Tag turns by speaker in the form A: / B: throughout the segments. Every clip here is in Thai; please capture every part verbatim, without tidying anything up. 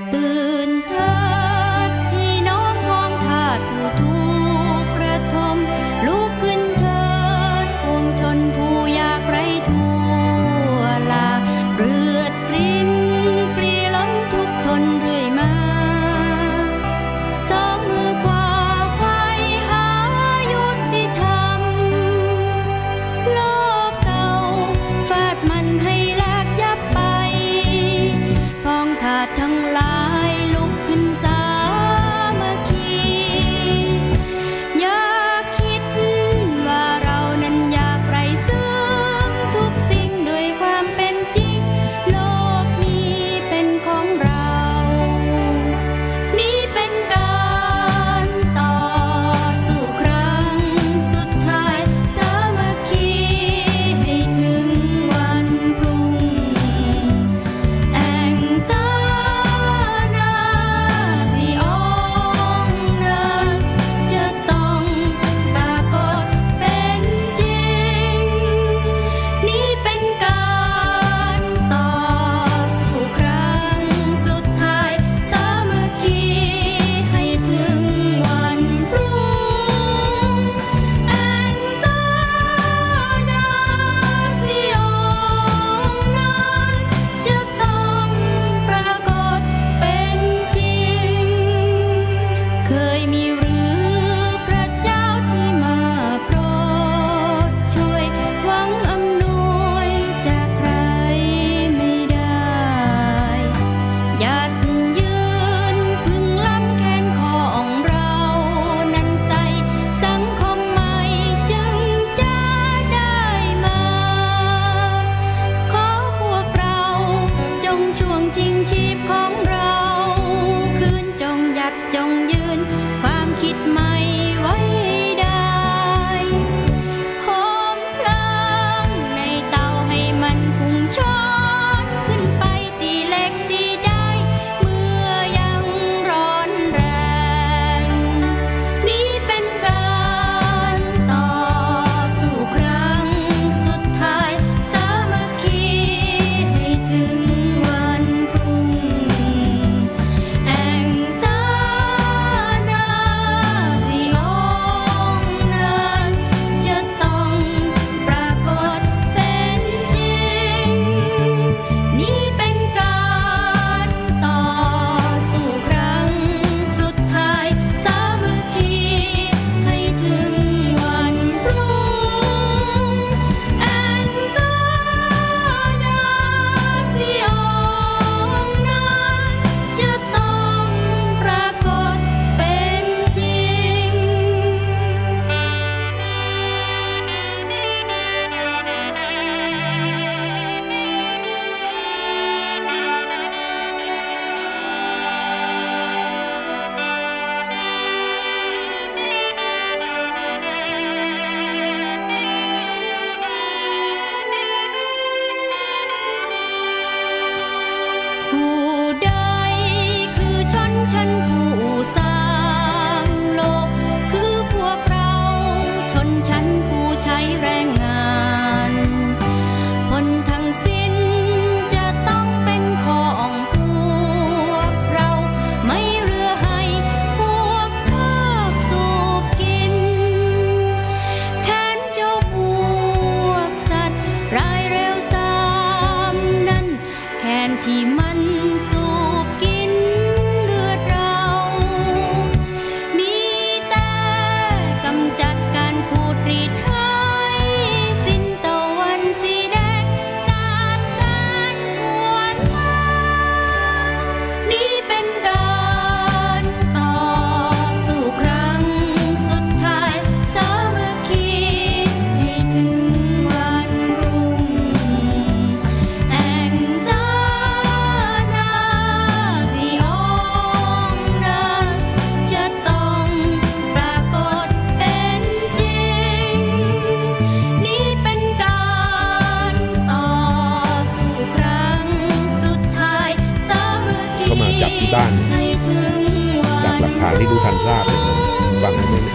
A: บ้านจากหลักฐานที่รู้ทันทราบฟังไม่ไม่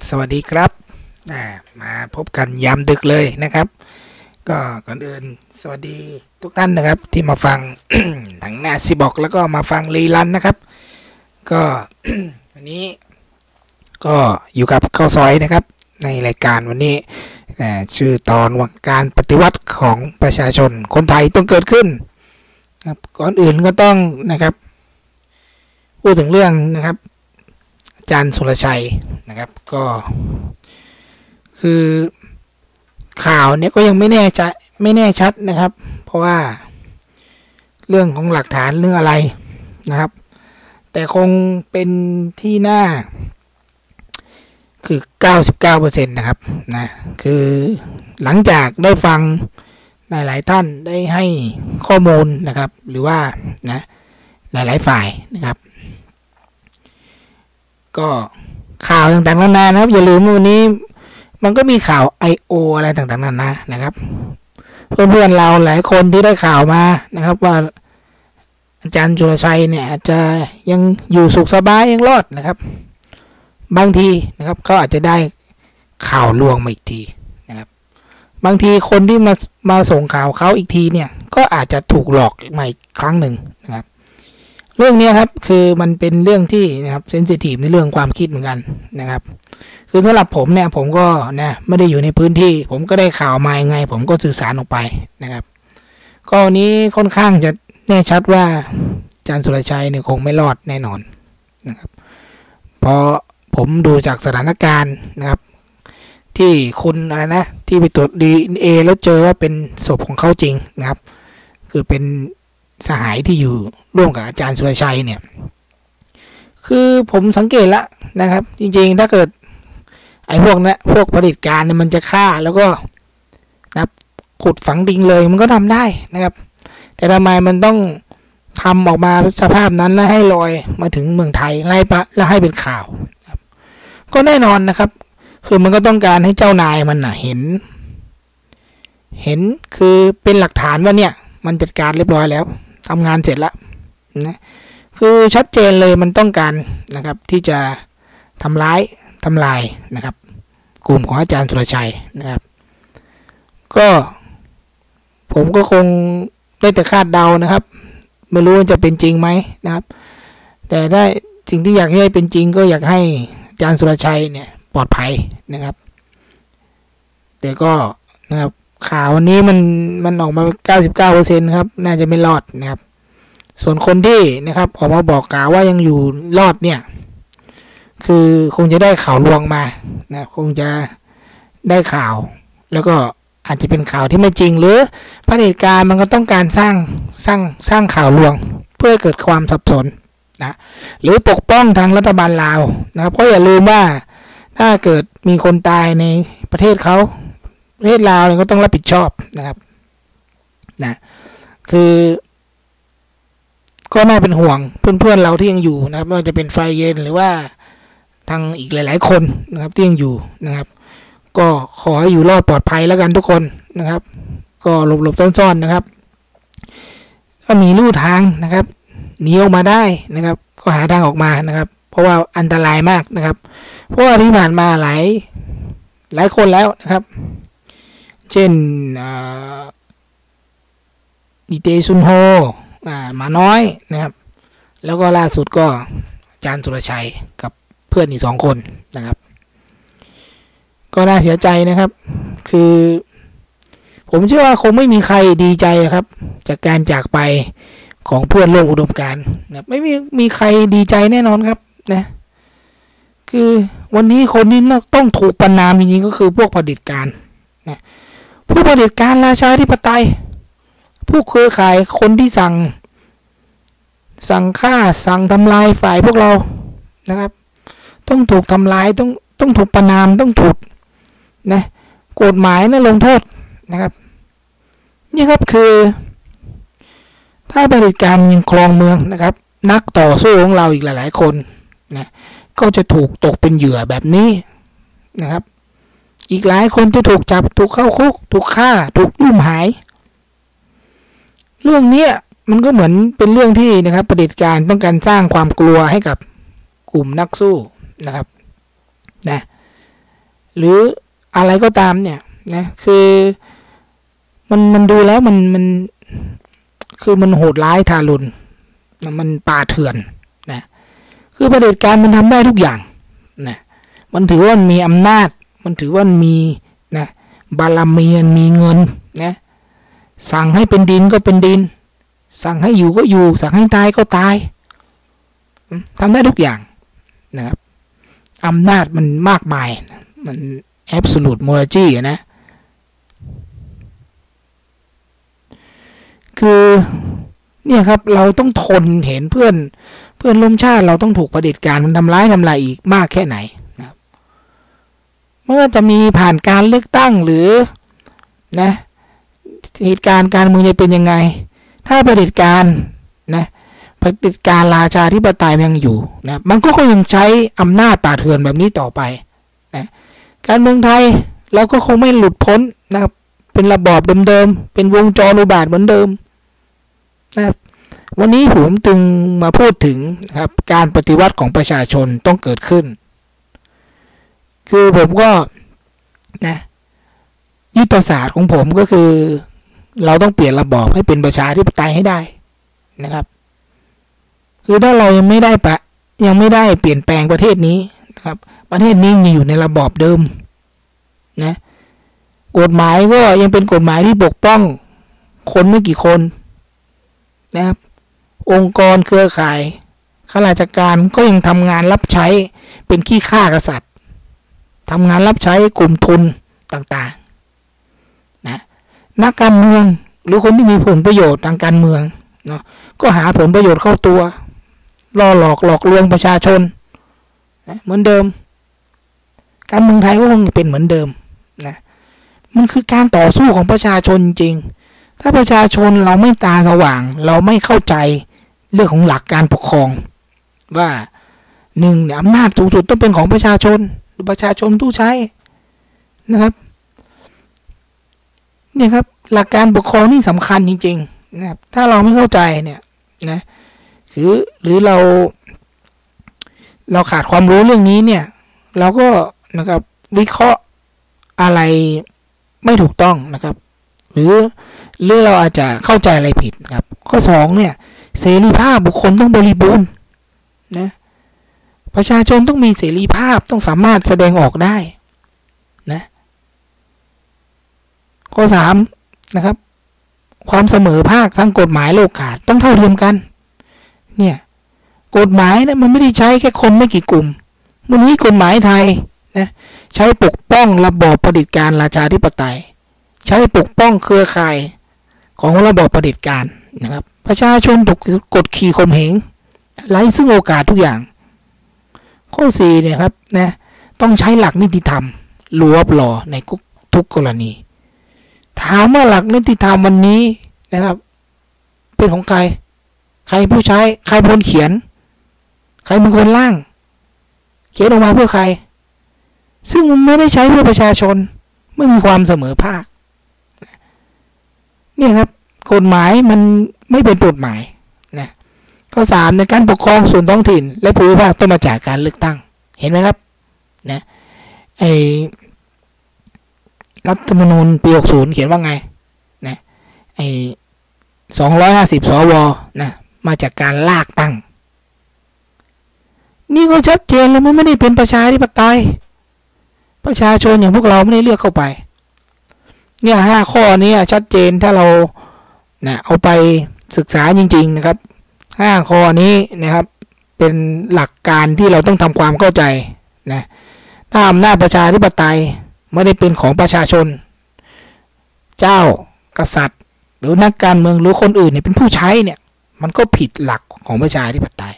B: สวัสดีครับมาพบกันยามดึกเลยนะครับก็ก่อนอื่นสวัสดีทุกท่านนะครับที่มาฟัง ทางหน้าซีบอกแล้วก็มาฟังรีลันนะครับก็ วันนี้ก็อยู่กับข้าวซอยนะครับในรายการวันนี้ชื่อตอนว่าการปฏิวัติของประชาชนคนไทยต้องเกิดขึ้นครับก่อนอื่นก็ต้องนะครับพูดถึงเรื่องนะครับอาจารย์สุรชัยนะครับก็คือข่าวเนี้ยก็ยังไม่แน่ใจไม่แน่ชัดนะครับเพราะว่าเรื่องของหลักฐานเรื่องอะไรนะครับแต่คงเป็นที่น่าคือ เก้าสิบเก้าเปอร์เซ็นต์ นะครับนะคือหลังจากได้ฟังหลายๆท่านได้ให้ข้อมูลนะครับหรือว่านะหลายๆฝ่ายนะครับก็ข่าวต่างๆนานานะครับอย่าลืมวันนี้มันก็มีข่าว ไอ โอ อะไรต่างๆนานานะครับเพื่อนๆเราหลายคนที่ได้ข่าวมานะครับว่าอาจารย์สุรชัยเนี่ยอาจจะยังอยู่สุขสบายยังรอดนะครับบางทีนะครับเขาอาจจะได้ข่าวลวงมาอีกทีนะครับบางทีคนที่มามาส่งข่าวเขาอีกทีเนี่ยก็อาจจะถูกหลอกมาอีกครั้งหนึ่งนะครับเรื่องนี้ครับคือมันเป็นเรื่องที่นะครับเซนซิทีฟในเรื่องความคิดเหมือนกันนะครับคือสำหรับผมเนี่ยผมก็นะไม่ได้อยู่ในพื้นที่ผมก็ได้ข่าวมายังไงผมก็สื่อสารออกไปนะครับก็นี้ค่อนข้างจะแน่ชัดว่าอาจารย์สุรชัยเนี่ยคงไม่รอดแน่นอนนะครับเพราะผมดูจากสถานการณ์นะครับที่คุณอะไรนะที่ไปตรวจ ดี เอ็น เอ แล้วเจอว่าเป็นศพของเขาจริงนะครับคือเป็นสหายที่อยู่ร่วมกับอาจารย์สุรชัยเนี่ยคือผมสังเกตแล้วนะครับจริงๆถ้าเกิดไอ้พวกนั้นพวกผลิตการเนี่ยมันจะฆ่าแล้วก็นะครับขุดฝังดินเลยมันก็ทำได้นะครับแต่ทำไมมันต้องทำออกมาสภาพนั้นแล้วให้ลอยมาถึงเมืองไทยไล่ปะแล้วให้เป็นข่าวครับก็แน่นอนนะครับคือมันก็ต้องการให้เจ้านายมันน่ะเห็นเห็นคือเป็นหลักฐานว่าเนี่ยมันจัดการเรียบร้อยแล้วทำงานเสร็จแล้วนะคือชัดเจนเลยมันต้องการนะครับที่จะทำร้ายทำลายนะครับกลุ่มของอาจารย์สุรชัยนะครับก็ผมก็คงได้แต่คาดเดานะครับไม่รู้ว่าจะเป็นจริงไหมนะครับแต่ได้สิ่งที่อยากให้เป็นจริงก็อยากให้อาจารย์สุรชัยเนี่ยปลอดภัยนะครับแต่ก็นะครับข่าววันนี้มันมันออกมา เก้าสิบเก้าเปอร์เซ็นต์ ครับน่าจะไม่รอดนะครับส่วนคนที่นะครับออกมาบอกกล่าวว่ายังอยู่รอดเนี่ยคือคงจะได้ข่าวลวงมานะคงจะได้ข่าวแล้วก็อาจจะเป็นข่าวที่ไม่จริงหรือเผด็จการมันก็ต้องการสร้างสร้างสร้างข่าวลวงเพื่อเกิดความสับสนนะหรือปกป้องทางรัฐบาลลาวนะครับเพราะอย่าลืมว่าถ้าเกิดมีคนตายในประเทศเขาประเทศลาวเนี่ยก็ต้องรับผิดชอบนะครับนะคือก็น่าเป็นห่วงเพื่อนๆเราที่ยังอยู่นะครับไม่ว่าจะเป็นไฟเย็นหรือว่าทางอีกหลายๆคนนะครับที่ยังอยู่นะครับก็ขอให้อยู่รอดปลอดภัยแล้วกันทุกคนนะครับก็หลบๆซ่อนๆนะครับก็มีลู่ทางนะครับหนีออกมาได้นะครับก็หาทางออกมานะครับเพราะว่าอันตรายมากนะครับเพราะว่าที่ผ่านมาหลายหลายคนแล้วนะครับเช่นดีเจซุนโฮหมาน้อยนะครับแล้วก็ล่าสุดก็อาจารย์สุรชัยกับเพื่อนอีกสองคนนะครับก็น่าเสียใจนะครับคือผมเชื่อว่าคงไม่มีใครดีใจครับจากการจากไปของเพื่อนร่วมอุดมการณ์นะไม่มีมีใครดีใจแน่นอนครับนะคือวันนี้คนที่ต้องถูกประณามจริงๆก็คือพวกเผด็จการนะผู้เผด็จการราชาธิปไตยผู้เครือข่ายคนที่สั่งสั่งฆ่าสั่งทำลายฝ่ายพวกเรานะครับต้องถูกทำลายต้องต้องถูกประณามต้องถูกนะกฎหมายนะลงโทษนะครับนี่ครับคือถ้าเผด็จการยังครองเมืองนะครับนักต่อสู้ของเราอีกหลายๆคนนะก็จะถูกตกเป็นเหยื่อแบบนี้นะครับอีกหลายคนจะถูกจับถูกเข้าคุกถูกฆ่าถูกลุ่มหายเรื่องนี้มันก็เหมือนเป็นเรื่องที่นะครับเผด็จการต้องการสร้างความกลัวให้กับกลุ่มนักสู้นะครับนะหรืออะไรก็ตามเนี่ยนะคือมันมันดูแล้วมันมันคือมันโหดร้ายทารุณมันป่าเถื่อนนะคือเผด็จการมันทำได้ทุกอย่างนะมันถือว่ามันมีอำนาจมันถือว่ามันมีนะบารมีมันมีเงินนะสั่งให้เป็นดินก็เป็นดินสั่งให้อยู่ก็อยู่สั่งให้ตายก็ตายทำได้ทุกอย่างนะครับอำนาจมันมากมายมัน absolute monarchy นะคือเนี่ยครับเราต้องทนเห็นเพื่อนเพื่อนร่วมชาติเราต้องถูกเผด็จการมันทำร้ายทำลายอีกมากแค่ไหนนะครับไม่ว่าจะมีผ่านการเลือกตั้งหรือนะเหตุการณ์การเมืองจะเป็นยังไงถ้าเผด็จการนะเผด็จการราชาธิปไตยยังอยู่นะมันก็คงยังใช้อำนาจป่าเถื่อนแบบนี้ต่อไปนะการเมืองไทยเราก็คงไม่หลุดพ้นนะครับเป็นระบอบเดิมๆเป็นวงจรอุบาทเหมือนเดิมนะครับวันนี้ผมจึงมาพูดถึงนะครับการปฏิวัติของประชาชนต้องเกิดขึ้นคือผมก็นะยุทธศาสตร์ของผมก็คือเราต้องเปลี่ยนระบอบให้เป็นประชาธิปไตยให้ได้นะครับคือถ้าเรายังไม่ได้ปะยังไม่ได้เปลี่ยนแปลงประเทศนี้นะครับประเทศนี้ยังอยู่ในระบอบเดิมนะกฎหมายก็ยังเป็นกฎหมายที่ปกป้องคนไม่กี่คนนะครับองค์กรเครือข่ายข้าราชการก็ยังทำงานรับใช้เป็นขี้ข้ากษัตริย์ทำงานรับใช้กลุ่มทุนต่างๆนะนักการเมืองหรือคนที่มีผลประโยชน์ทางการเมืองเนาะก็หาผลประโยชน์เข้าตัวล่อหลอกหลอกลวงประชาชนนะเหมือนเดิมการเมืองไทยก็คงเป็นเหมือนเดิมนะมันคือการต่อสู้ของประชาชนจริงถ้าประชาชนเราไม่ตาสว่างเราไม่เข้าใจเรื่องของหลักการปกครองว่าหนึ่งเนี่ยอำนาจสูงสุดต้องเป็นของประชาชนประชาชนผู้ใช้นะครับเนี่ยครับหลักการปกครองนี่สำคัญจริงๆนะครับถ้าเราไม่เข้าใจเนี่ยนะหรือหรือเราเราขาดความรู้เรื่องนี้เนี่ยเราก็นะครับวิเคราะห์อะไรไม่ถูกต้องนะครับหรือหรือเราอาจจะเข้าใจอะไรผิดครับข้อสองเนี่ยเสรีภาพบุคคลต้องบริบูรณ์นะประชาชนต้องมีเสรีภาพต้องสามารถแสดงออกได้นะข้อสามนะครับความเสมอภาคทั้งกฎหมายโลกาศต้องเท่าเทียมกันเนี่ยกฎหมายเนี่ยมันไม่ได้ใช้แค่คนไม่กี่กลุ่มวันนี้กฎหมายไทยนะใช้ปกป้องระบอบเผด็จการราชาธิปไตยใช้ปกป้องเครือข่ายของระบอบเผด็จการนะครับประชาชนถูกกดขี่ข่มเหงไร้ซึ่งโอกาสทุกอย่างข้อสี่เนี่ยครับนะต้องใช้หลักนิติธรรมรวบหล่อในทุกกรณีถามว่าหลักนิติธรรมวันนี้นะครับเป็นของใครใครผู้ใช้ใครเป็นคนเขียนใครเป็นคนร่างเขียนออกมาเพื่อใครซึ่งมันไม่ได้ใช้เพื่อประชาชนไม่มีความเสมอภาคเนี่ยครับกฎหมายมันไม่เป็นกฎหมายนะข้อสามในการปกครองส่วนท้องถิ่นและภูมิภาคต้องมาจากการเลือกตั้งเห็นไหมครับนะไอรัฐธรรมนูญปีหกสิบเขียนว่าไงนะไอสองร้อยห้าสิบสวนะมาจากการลากตั้งนี่ก็ชัดเจนเลยมันไม่ได้เป็นประชาธิปไตยประชาชนอย่างพวกเราไม่ได้เลือกเข้าไปเนี่ยห้าข้อนี้ชัดเจนถ้าเรานะเอาไปศึกษาจริงๆนะครับห้าข้อนี้นะครับเป็นหลักการที่เราต้องทำความเข้าใจนะถ้าอำนาจประชาธิปไตยไม่ได้เป็นของประชาชนเจ้ากษัตริย์หรือนักการเมืองหรือคนอื่นเนี่ยเป็นผู้ใช้เนี่ยมันก็ผิดหลักของประชาธิปไตย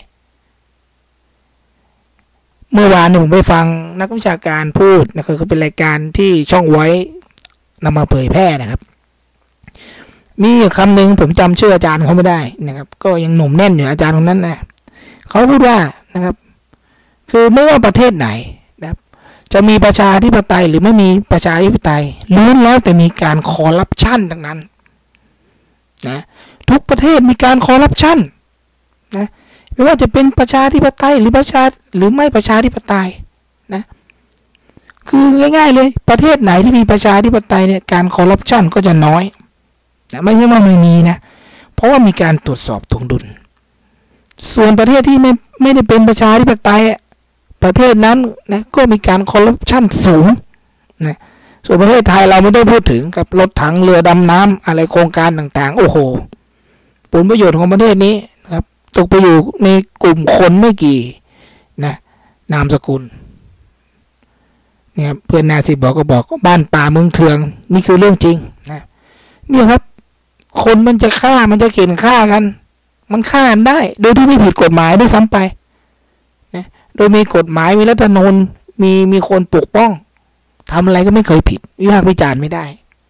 B: เมื่อวานผมไปฟังนักวิชาการพูดนะครับก็เป็นรายการที่ช่องไว้นำมาเผยแพร่นะครับมีคำหนึ่งผมจำชื่ออาจารย์เขาไม่ได้นะครับก็ยังหนุ่มแน่นอยู่อาจารย์คนนั้นนะเขาพูดว่านะครับคือไม่ว่าประเทศไหนนะครับจะมีประชาธิปไตยหรือไม่มีประชาธิปไตยล้วนแล้วแต่มีการคอร์รัปชันทั้งนั้นนะทุกประเทศมีการคอร์รัปชันนะไม่ว่าจะเป็นประชาธิปไตยหรือประชาหรือไม่ประชาธิปไตยนะคือง่ายๆเลยประเทศไหนที่มีประชาธิปไตยเนี่ยการคอร์รัปชันก็จะน้อยนะไม่ใช่ว่าไม่มีนะเพราะว่ามีการตรวจสอบถ่วงดุลส่วนประเทศที่ไม่ไม่ได้เป็นประชาธิปไตยประเทศนั้นนะก็มีการคอร์รัปชันสูงนะส่วนประเทศไทยเราไม่ต้องพูดถึงกับรถถังเรือดำน้ำอะไรโครงการต่างๆโอ้โหผลประโยชน์ของประเทศนี้นะครับตกไปอยู่ในกลุ่มคนไม่กี่นะนามสกุลเนี่ยเพื่อนนาสิบอกก็บอกบ้านป่าเมืองเถืองนี่คือเรื่องจริงนะเนี่ยครับคนมันจะฆ่ามันจะเข็นฆ่ากันมันฆ่ากันได้โดยที่ไม่ผิดกฎหมายด้วยซ้ำไปนะโดยมีกฎหมายมีรัฐธรรมนูญมีมีคนปกป้องทำอะไรก็ไม่เคยผิดวิพากษ์วิจารณ์ไม่ได้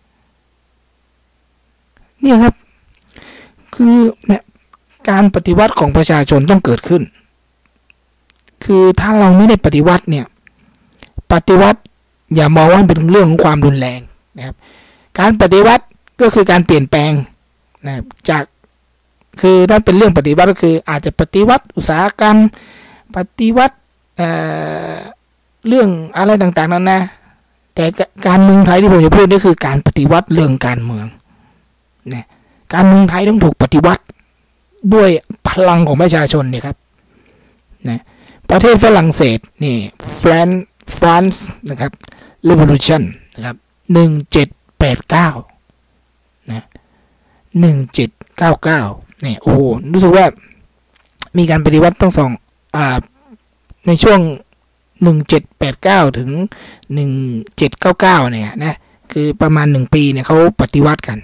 B: เนี่ยครับคือเนี่ยการปฏิวัติของประชาชนต้องเกิดขึ้นคือถ้าเราไม่ได้ปฏิวัติเนี่ยปฏิวัติอย่ามองว่าเป็นเรื่องของความรุนแรงนะครับการปฏิวัติก็คือการเปลี่ยนแปลงนะครับจากคือถ้าเป็นเรื่องปฏิวัติก็คืออาจจะปฏิวัติอุตสาหกรรมปฏิวัติ เอ่อ เรื่องอะไรต่างๆนั้นนะแต่การเมืองไทยที่ผมจะพูดนี่คือการปฏิวัติเรื่องการเมืองนะการเมืองไทยต้องถูกปฏิวัติด้วยพลังของประชาชนเนี่ยครับนะประเทศฝรั่งเศสนี่ฟรานซ์ฟรานซ์นะครับ revolution นะครับหนึ่งเจ็ดแปดเก้านะหนึ่งเจ็ดเก้าเก้าเนี่ยโอ้โหรู้สึกว่ามีการปฏิวัติต้องสองอ่าในช่วงหนึ่งเจ็ดแปดเก้าถึงหนึ่งเจ็ดเก้าเก้าเนี่ยนะคือประมาณหนึ่งปีเนี่ยเขาปฏิวัติกัน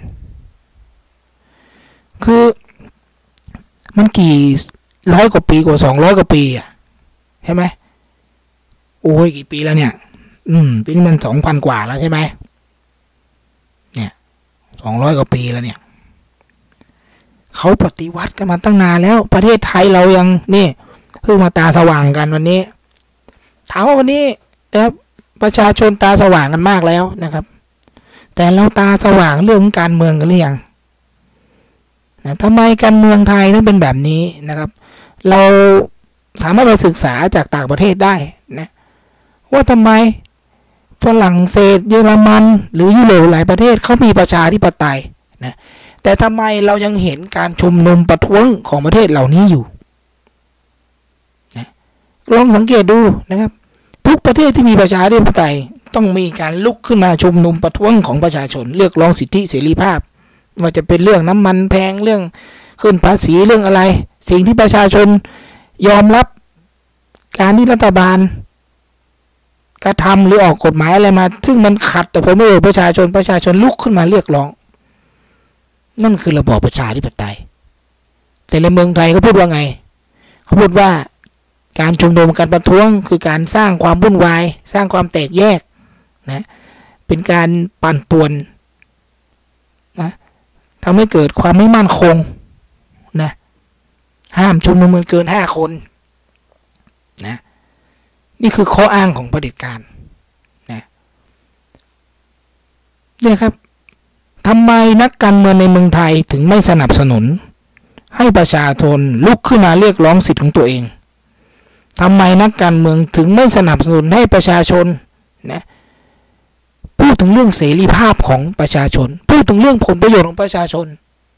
B: คือมันกี่ร้อยกว่าปีกว่าสองร้อยกว่าปีอ่ะใช่ไหมโอ้ยกี่ปีแล้วเนี่ยอืมปีนี้มันสองพันกว่าแล้วใช่ไหมเนี่ยสองร้อยกว่าปีแล้วเนี่ยเขาปฏิวัติกันมาตั้งนานแล้วประเทศไทยเรายังนี่เพิ่งมาตาสว่างกันวันนี้ถามว่าวันนี้นะครับประชาชนตาสว่างกันมากแล้วนะครับแต่เราตาสว่างเรื่องการเมืองกันหรือยังนะทำไมการเมืองไทยต้องเป็นแบบนี้นะครับเราสามารถไปศึกษาจากต่างประเทศได้นะว่าทำไมฝรั่งเศสเยอรมันหรือยุโรปหลายประเทศเขามีประชาธิปไตยนะแต่ทำไมเรายังเห็นการชุมนุมประท้วงของประเทศเหล่านี้อยู่นะลองสังเกตดูนะครับทุกประเทศที่มีประชาธิปไตยต้องมีการลุกขึ้นมาชุมนุมประท้วงของประชาชนเรียกร้องสิทธิเสรีภาพว่าจะเป็นเรื่องน้ำมันแพงเรื่องขึ้นภาษีเรื่องอะไรสิ่งที่ประชาชนยอมรับการที่รัฐบาลกระทำหรือออกกฎหมายอะไรมาซึ่งมันขัดต่อผลประโยชน์ประชาชนประชาชนลุกขึ้นมาเรียกร้องนั่นคือระบอบประชาธิปไตยแต่ในเมืองไทยเขาพูดว่าไงเขาพูดว่าการชุมนุมการประท้วงคือการสร้างความวุ่นวายสร้างความแตกแยกนะเป็นการปั่นป่วนนะทำให้เกิดความไม่มั่นคงนะห้ามชุมนุมเกินห้าคนนะนี่คือข้ออ้างของเผด็จการนะเนี่ยครับทำไมนักการเมืองในเมืองไทยถึงไม่สนับสนุนให้ประชาชนลุกขึ้นมาเรียกร้องสิทธิ์ของตัวเองทำไมนักการเมืองถึงไม่สนับสนุนให้ประชาชนนะพูดถึงเรื่องเสรีภาพของประชาชนพูดถึงเรื่องผลประโยชน์ของประชาชน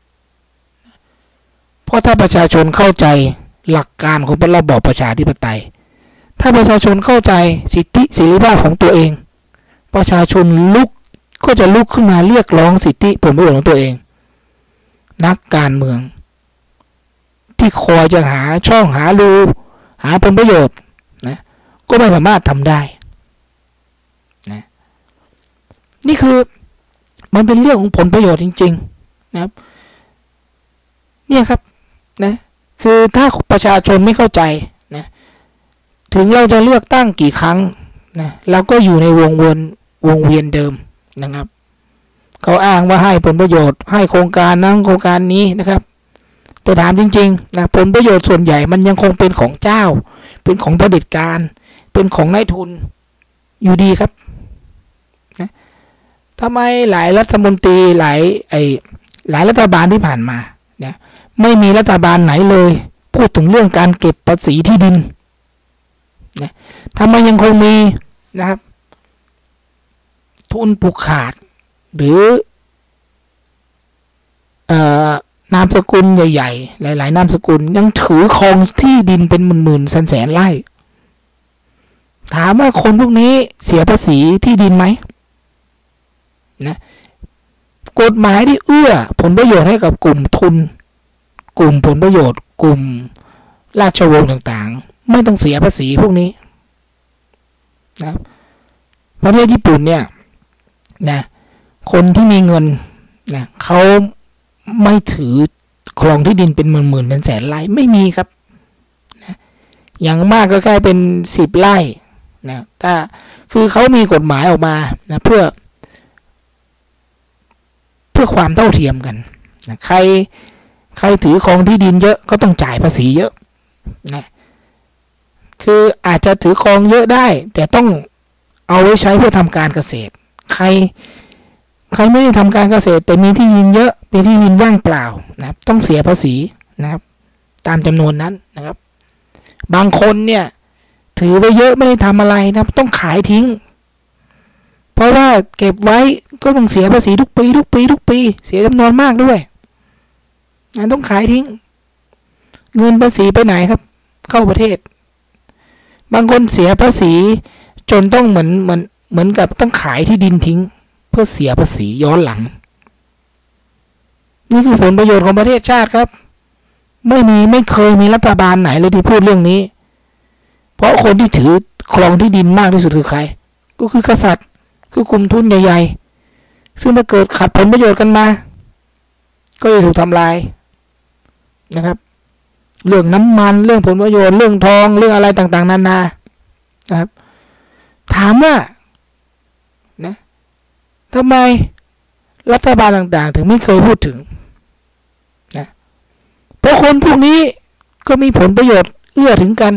B: เพราะถ้าประชาชนเข้าใจหลักการของระบอบประชาธิปไตยถ้าประชาชนเข้าใจสิทธิเสรีภาพของตัวเองประชาชนลุกก็จะลุกขึ้นมาเรียกร้องสิทธิผลประโยชน์ของตัวเองนักการเมืองที่คอยจะหาช่องหารูหาผลประโยชน์นะก็ไม่สามารถทำได้นะนี่คือมันเป็นเรื่องของผลประโยชน์จริงๆนะครับเนี่ยครับนะคือถ้าประชาชนไม่เข้าใจนะถึงเราจะเลือกตั้งกี่ครั้งนะเราก็อยู่ในวงวนวงเวียนเดิมนะครับเขาอ้างว่าให้ผลประโยชน์ให้โครงการนั้นโครงการนี้นะครับแต่ถามจริงๆนะผลประโยชน์ส่วนใหญ่มันยังคงเป็นของเจ้าเป็นของเผด็จการเป็นของนายทุนอยู่ดีครับนะทำไมหลายรัฐมนตรีหลายไอหลายรัฐบาลที่ผ่านมาเนี่ยไม่มีรัฐบาลไหนเลยพูดถึงเรื่องการเก็บภาษีที่ดินนะทำไมยังคงมีนะครับทุนผูกขาดหรือเอ่อนามสกุลใหญ่ๆหลายๆนามสกุลยังถือครองที่ดินเป็นหมื่นๆแสนๆไร่ถามว่าคนพวกนี้เสียภาษีที่ดินไหมนะกฎหมายที่เอื้อผลประโยชน์ให้กับกลุ่มทุนกลุ่มผลประโยชน์กลุ่มราชวงศ์ต่างๆไม่ต้องเสียภาษีพวกนี้นะประเทศญี่ปุ่นเนี่ยนะคนที่มีเงินนะเขาไม่ถือครองที่ดินเป็นหมื่นๆแสนๆไร่ไม่มีครับนะอย่างมากก็แค่เป็นสิบไร่นะถ้าคือเขามีกฎหมายออกมานะเพื่อเพื่อความเท่าเทียมกันนะใครใครถือครองที่ดินเยอะก็ต้องจ่ายภาษีเยอะนะคืออาจจะถือครองเยอะได้แต่ต้องเอาไว้ใช้เพื่อทำการเกษตรใครใครไม่ได้ทำการเกษตรแต่มีที่ดินเยอะมีที่ดินว่างเปล่านะครับต้องเสียภาษีนะครับตามจำนวนนั้นนะครับบางคนเนี่ยถือไว้เยอะไม่ได้ทำอะไรนะครับต้องขายทิ้งเพราะว่าเก็บไว้ก็ต้องเสียภาษีทุกปีทุกปีทุกปีเสียจำนวนมากด้วยนะต้องขายทิ้งเงินภาษีไปไหนครับเข้าประเทศบางคนเสียภาษีจนต้องเหมือนเหมือนเหมือนกับต้องขายที่ดินทิ้งเพื่อเสียภาษีย้อนหลังนี่คือผลประโยชน์ของประเทศชาติครับไม่มีไม่เคยมีรัฐบาลไหนเลยที่พูดเรื่องนี้เพราะคนที่ถือครองที่ดินมากที่สุดคือใครก็คือกษัตริย์คือกลุ่มทุนใหญ่ๆซึ่งถ้าเกิดขัดผลประโยชน์กันมาก็จะถูกทำลายนะครับเรื่องน้ำมันเรื่องผลประโยชน์เรื่องทองเรื่องอะไรต่างๆนานานะครับถามว่านะทำไมรัฐบาลต่างๆถึงไม่เคยพูดถึงนะเพราะคนพวกนี้ก็มีผลประโยชน์เอื้อถึงกัน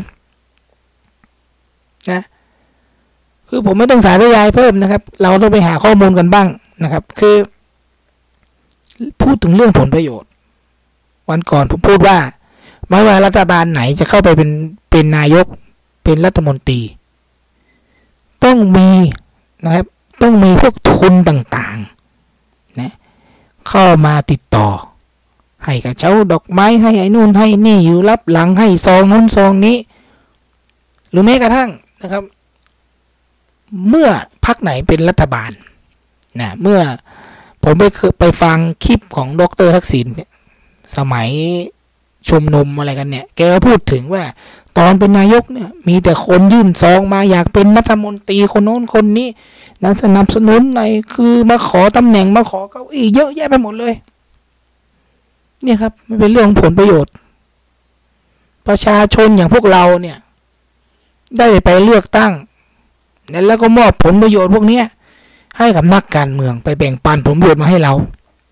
B: นะคือผมไม่ต้องสาธยายเพิ่มนะครับเราต้องไปหาข้อมูลกันบ้างนะครับคือพูดถึงเรื่องผลประโยชน์วันก่อนผมพูดว่าไม่ว่ารัฐบาลไหนจะเข้าไปเป็นเป็นนายกเป็นรัฐมนตรีต้องมีนะครับต้องมีพวกทุนต่างๆนะเข้ามาติดต่อให้กระเช้าดอกไม้ให้ไอ้นู่นให้นี่อยู่รับหลังให้ซองนู้นซองนี้หรือแม้กระทั่งนะครับเมื่อพรรคไหนเป็นรัฐบาลนะเมื่อผมไปไปฟังคลิปของดร.ทักษิณเนี่ยสมัยชุมนุมอะไรกันเนี่ยแกก็พูดถึงว่าตอนเป็นนายกเนี่ยมีแต่คนยื่นซองมาอยากเป็นรัฐมนตรีคนโน้นคนนี้นั้นสนับสนุนในคือมาขอตำแหน่งมาขอเก้าอี้เยอะแยะไปหมดเลยเนี่ยครับมันเป็นเรื่องผลประโยชน์ประชาชนอย่างพวกเราเนี่ยได้ไปเลือกตั้งแล้วก็มอบผลประโยชน์พวกนี้ให้กับนักการเมืองไปแบ่งปันผลประโยชน์มาให้เรา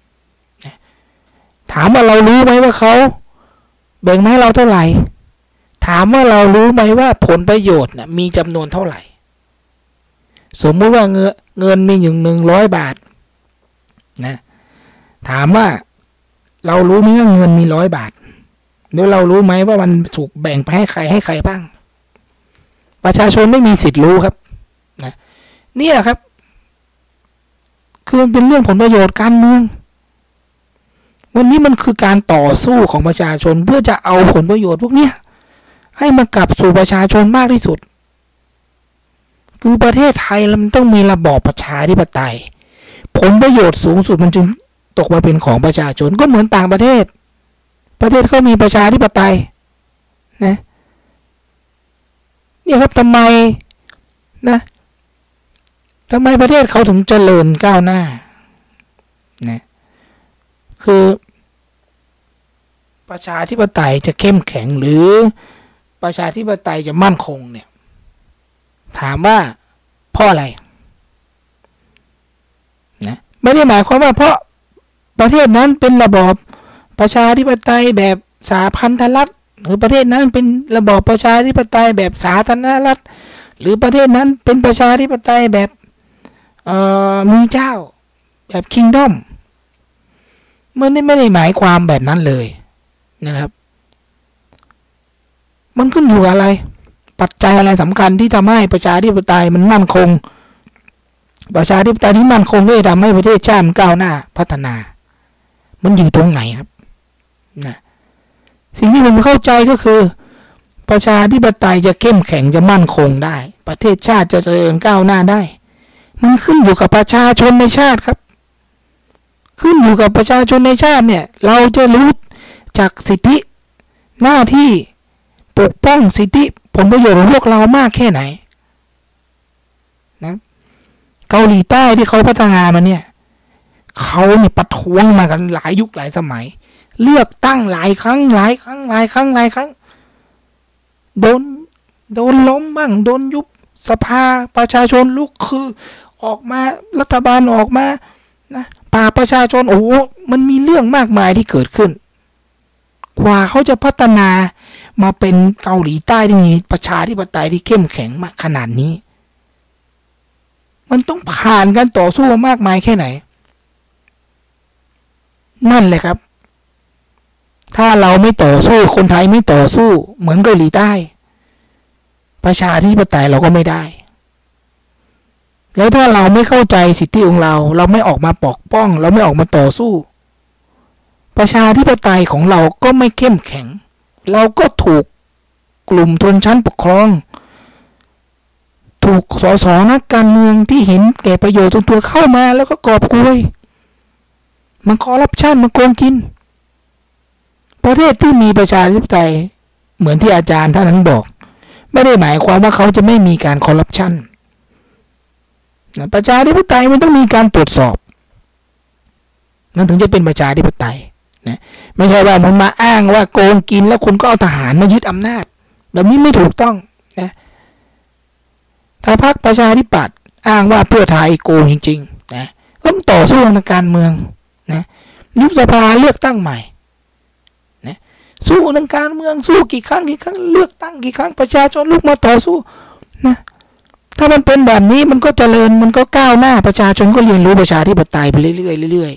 B: ถามว่าเรารู้ไหมว่าเขาแบ่งมาให้เราเท่าไหร่ถามว่าเรารู้ไหมว่าผลประโยชน์นะมีจำนวนเท่าไหร่สมมติว่าเงินเงินมีอยู่หนึ่งร้อยบาทนะถามว่าเรารู้ไหมว่าเงินมีร้อยบาทหรือเรารู้ไหมว่ามันถูกแบ่งไปให้ใครให้ใครบ้างประชาชนไม่มีสิทธิ์รู้ครับนะเนี่ยครับคือมันเป็นเรื่องผลประโยชน์การเมืองวันนี้มันคือการต่อสู้ของประชาชนเพื่อจะเอาผลประโยชน์พวกนี้ให้มากลับสู่ประชาชนมากที่สุดคือประเทศไทยมันต้องมีระบอบประชาธิปไตยผลประโยชน์สูงสุดมันจึงตกมาเป็นของประชาชนก็เหมือนต่างประเทศประเทศเขามีประชาธิปไตยนะเนี่ยครับทำไมนะทำไมประเทศเขาถึงเจริญก้าวหน้านะคือประชาธิปไตยจะเข้มแข็งหรือประชาธิปไตยจะมั่นคงเนี่ยถามว่าเพราะอะไรนะไม่ได้หมายความว่าเพราะประเทศนั้นเป็นระบอบประชาธิปไตยแบบสหพันธรัฐหรือประเทศนั้นเป็นระบอบประชาธิปไตยแบบสาธารณรัฐหรือประเทศนั้นเป็นประชาธิปไตยแบบเอ่อมีเจ้าแบบคิงดอมมันไม่ได้หมายความแบบนั้นเลยนะครับมันขึ้นอยู่กับอะไรปัจจัยอะไรสำคัญที่ทำให้ประชาธิปไตยมันมั่นคงประชาธิปไตยที่มั่นคงก็จะทำให้ประเทศชาติมันก้าวหน้าพัฒนา มันอยู่ตรงไหนครับนะสิ่งที่ผมเข้าใจก็คือประชาธิปไตยจะเข้มแข็งจะมั่นคงได้ประเทศชาติจะเจริญก้าวหน้าได้มันขึ้นอยู่กับประชาชนในชาติครับขึ้นอยู่กับประชาชนในชาติเนี่ยเราจะรู้จากสิทธิหน้าที่ปกป้องสิทธิผลประโยชน์ของพวกเรามากแค่ไหนนะเกาหลีใต้ที่เขาพัฒนามาเนี่ยเขาเนี่ยประท้วงมากันหลายยุคหลายสมัยเลือกตั้งหลายครั้งหลายครั้งหลายครั้งหลายครั้งโดนโดนล้มบ้างโดนยุบสภาประชาชนลุกคือออกมารัฐบาลออกมานะป่าประชาชนโอ้โหมันมีเรื่องมากมายที่เกิดขึ้นกว่าเขาจะพัฒนามาเป็นเกาหลีใต้ที่มีประชาธิปไตยที่เข้มแข็งมากขนาดนี้มันต้องผ่านการต่อสู้มากมายแค่ไหนนั่นแหละครับถ้าเราไม่ต่อสู้คนไทยไม่ต่อสู้เหมือนเกาหลีใต้ประชาธิปไตยเราก็ไม่ได้แล้วถ้าเราไม่เข้าใจสิทธิของเราเราไม่ออกมาปกป้องเราไม่ออกมาต่อสู้ประชาธิปไตยของเราก็ไม่เข้มแข็งเราก็ถูกกลุ่มชนชั้นปกครองถูกสสนักการเมืองที่เห็นแก่ประโยชน์ส่วนตัวเข้ามาแล้วก็กอบโกยมันคอร์รัปชันมันโกงกินประเทศที่มีประชาธิปไตยเหมือนที่อาจารย์ท่านนั้นบอกไม่ได้หมายความว่าเขาจะไม่มีการคอร์รัปชันประชาธิปไตยมันต้องมีการตรวจสอบนั่นถึงจะเป็นประชาธิปไตยนะไม่ใช่ว่ามันมาอ้างว่าโกงกินแล้วคุณก็เอาทหารมายึดอำนาจแบบนี้ไม่ถูกต้องนะถ้าพรรคประชาธิปัตย์อ้างว่าเพื่อไทยโกงจริงๆนะต้องต่อสู้ทางการเมืองนะยุบสภาเลือกตั้งใหม่นะสู้ทางการเมืองสู้กี่ครั้งกี่ครั้งเลือกตั้งกี่ครั้งประชาชนลุกมาต่อสู้นะถ้ามันเป็นแบบนี้มันก็เจริญมันก็ก้าวหน้าประชาชนก็เรียนรู้ประชาธิปไตยไปเรื่อยๆเรื่อย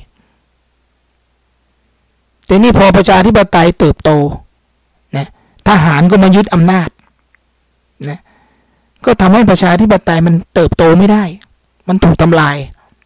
B: ๆแต่นี่พอประชาธิปไตยเติบโตนะทหารก็มายึดอำนาจนะก็ทำให้ประชาธิปไตยมันเติบโตไม่ได้มันถูกทำลาย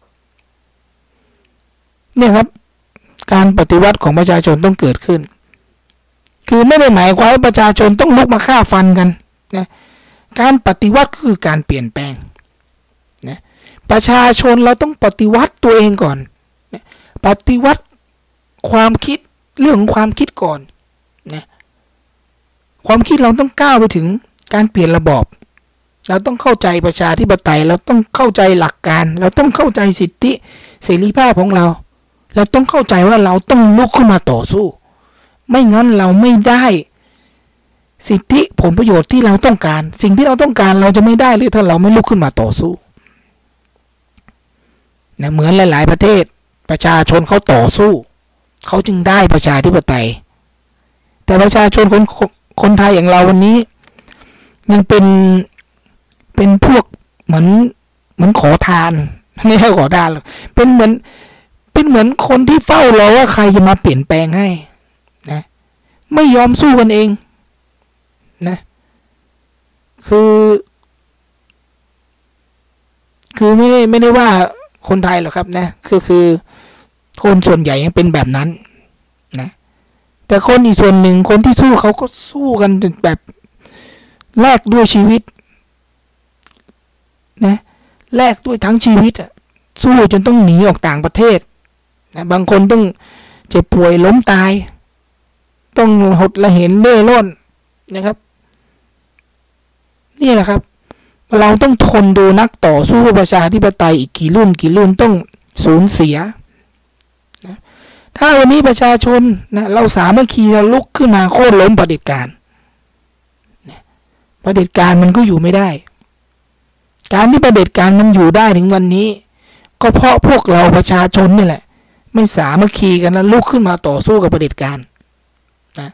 B: เนี่ยครับการปฏิวัติของประชาชนต้องเกิดขึ้นคือไม่ได้หมายความว่าประชาชนต้องลุกมาฆ่าฟันกันนะการปฏิวัติคือการเปลี่ยนแปลงนะประชาชนเราต้องปฏิวัติตัวเองก่อนนะปฏิวัติความคิดเรื่องของความคิดก่อนนะความคิดเราต้องก้าวไปถึงการเปลี่ยนระบอบเราต้องเข้าใจประชาธิปไตยเราต้องเข้าใจหลักการเราต้องเข้าใจสิทธิเสรีภาพของเราเราต้องเข้าใจว่าเราต้องลุกขึ้นมาต่อสู้ไม่งั้นเราไม่ได้สิทธิผลประโยชน์ที่เราต้องการสิ่งที่เราต้องการเราจะไม่ได้เลยถ้าเราไม่ลุกขึ้นมาต่อสู้นะเหมือนหลายๆประเทศประชาชนเขาต่อสู้เขาจึงได้ประชาธิปไตยแต่ประชาชนคนคนไทยอย่างเราวันนี้ยังเป็นเป็นพวกเหมือนเหมือนขอทานไม่ใช่ขอทานหรอกเป็นเหมือนเป็นเหมือนคนที่เฝ้ารอว่าใครจะมาเปลี่ยนแปลงให้นะไม่ยอมสู้กันเองนะคือคือไม่ได้ไม่ได้ว่าคนไทยหรอกครับนะคือคือคนส่วนใหญ่ยังเป็นแบบนั้นนะแต่คนอีกส่วนหนึ่งคนที่สู้เขาก็สู้กันแบบแลกด้วยชีวิตนะแลกด้วยทั้งชีวิตอะสู้จนต้องหนีออกต่างประเทศนะบางคนต้องเจ็บป่วยล้มตายต้องหดละเห็นเล่ร่อนนะครับนี่แหละครับเราต้องทนดูนักต่อสู้ประชาธิปไตยอีกกี่รุ่นกี่รุ่นต้องสูญเสียนะถ้าวันนี้ประชาชนนะเราสามัคคีเราลุกขึ้นมาโค่นล้มเผด็จการนะเผด็จการมันก็อยู่ไม่ได้การที่เผด็จการมันอยู่ได้ถึงวันนี้ก็เพราะพวกเราประชาชนนี่แหละไม่สามัคคีกันแล้วลุกขึ้นมาต่อสู้กับเผด็จการนะ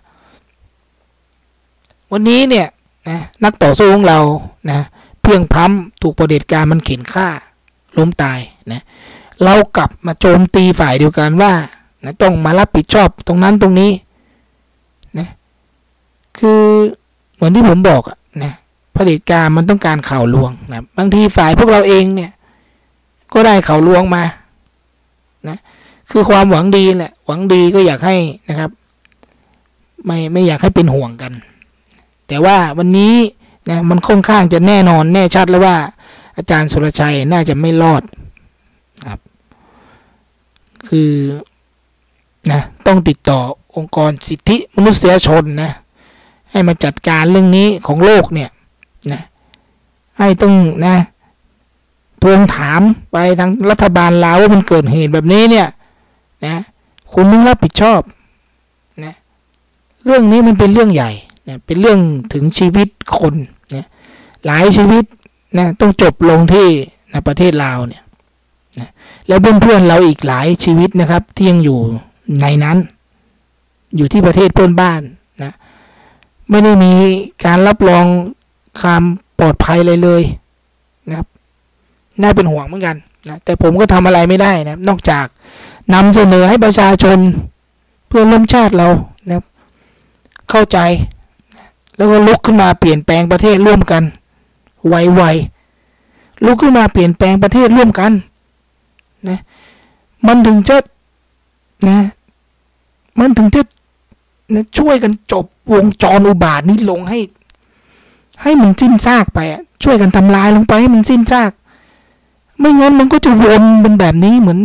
B: วันนี้เนี่ยนะนักต่อสู้ของเรานะเพียงพล้ำถูกเผด็จการมันเข็นฆ่าล้มตายนะเรากลับมาโจมตีฝ่ายเดียวกันว่านะต้องมารับผิดชอบตรงนั้นตรงนี้นะคือเหมือนที่ผมบอกอะนะเผด็จการมันต้องการข่าวลวงนะบางทีฝ่ายพวกเราเองเนี่ยก็ได้เขาลวงมานะคือความหวังดีแหละหวังดีก็อยากให้นะครับไม่ไม่อยากให้เป็นห่วงกันแต่ว่าวันนี้นะมันค่อนข้างจะแน่นอนแน่ชัดแล้วว่าอาจารย์สุรชัยน่าจะไม่รอดครับคือนะต้องติดต่อองค์กรสิทธิมนุษยชนนะให้มาจัดการเรื่องนี้ของโลกเนี่ยนะให้ต้องนะทวงถามไปทางรัฐบาลลาวว่ามันเกิดเหตุแบบนี้เนี่ยนะคุณต้องรับผิดชอบนะเรื่องนี้มันเป็นเรื่องใหญ่นะเป็นเรื่องถึงชีวิตคนนะหลายชีวิตนะต้องจบลงที่นะประเทศลาวเนี่ยนะแล้วเพื่อนๆเราอีกหลายชีวิตนะครับที่ยังอยู่ในนั้นอยู่ที่ประเทศเพื่อนบ้านนะไม่ได้มีการรับรองความปลอดภัยเลยเลยนะครับน่าเป็นห่วงเหมือนกันนะแต่ผมก็ทำอะไรไม่ได้นะนอกจากนำเสนอให้ประชาชนเพื่อนร่วมชาติเรานะเข้าใจแล้วก็ลุกขึ้นมาเปลี่ยนแปลงประเทศร่วมกันไวๆลุกขึ้นมาเปลี่ยนแปลงประเทศร่วมกันนะมันถึงจะนะมันถึงจะนะช่วยกันจบวงจรอุบาทนี้ลงให้ให้มันสิ้นซากไปอ่ะช่วยกันทำลายลงไปให้มันสิ้นซากไม่งั้นมันก็จะวนเป็นแบบนี้เหมือน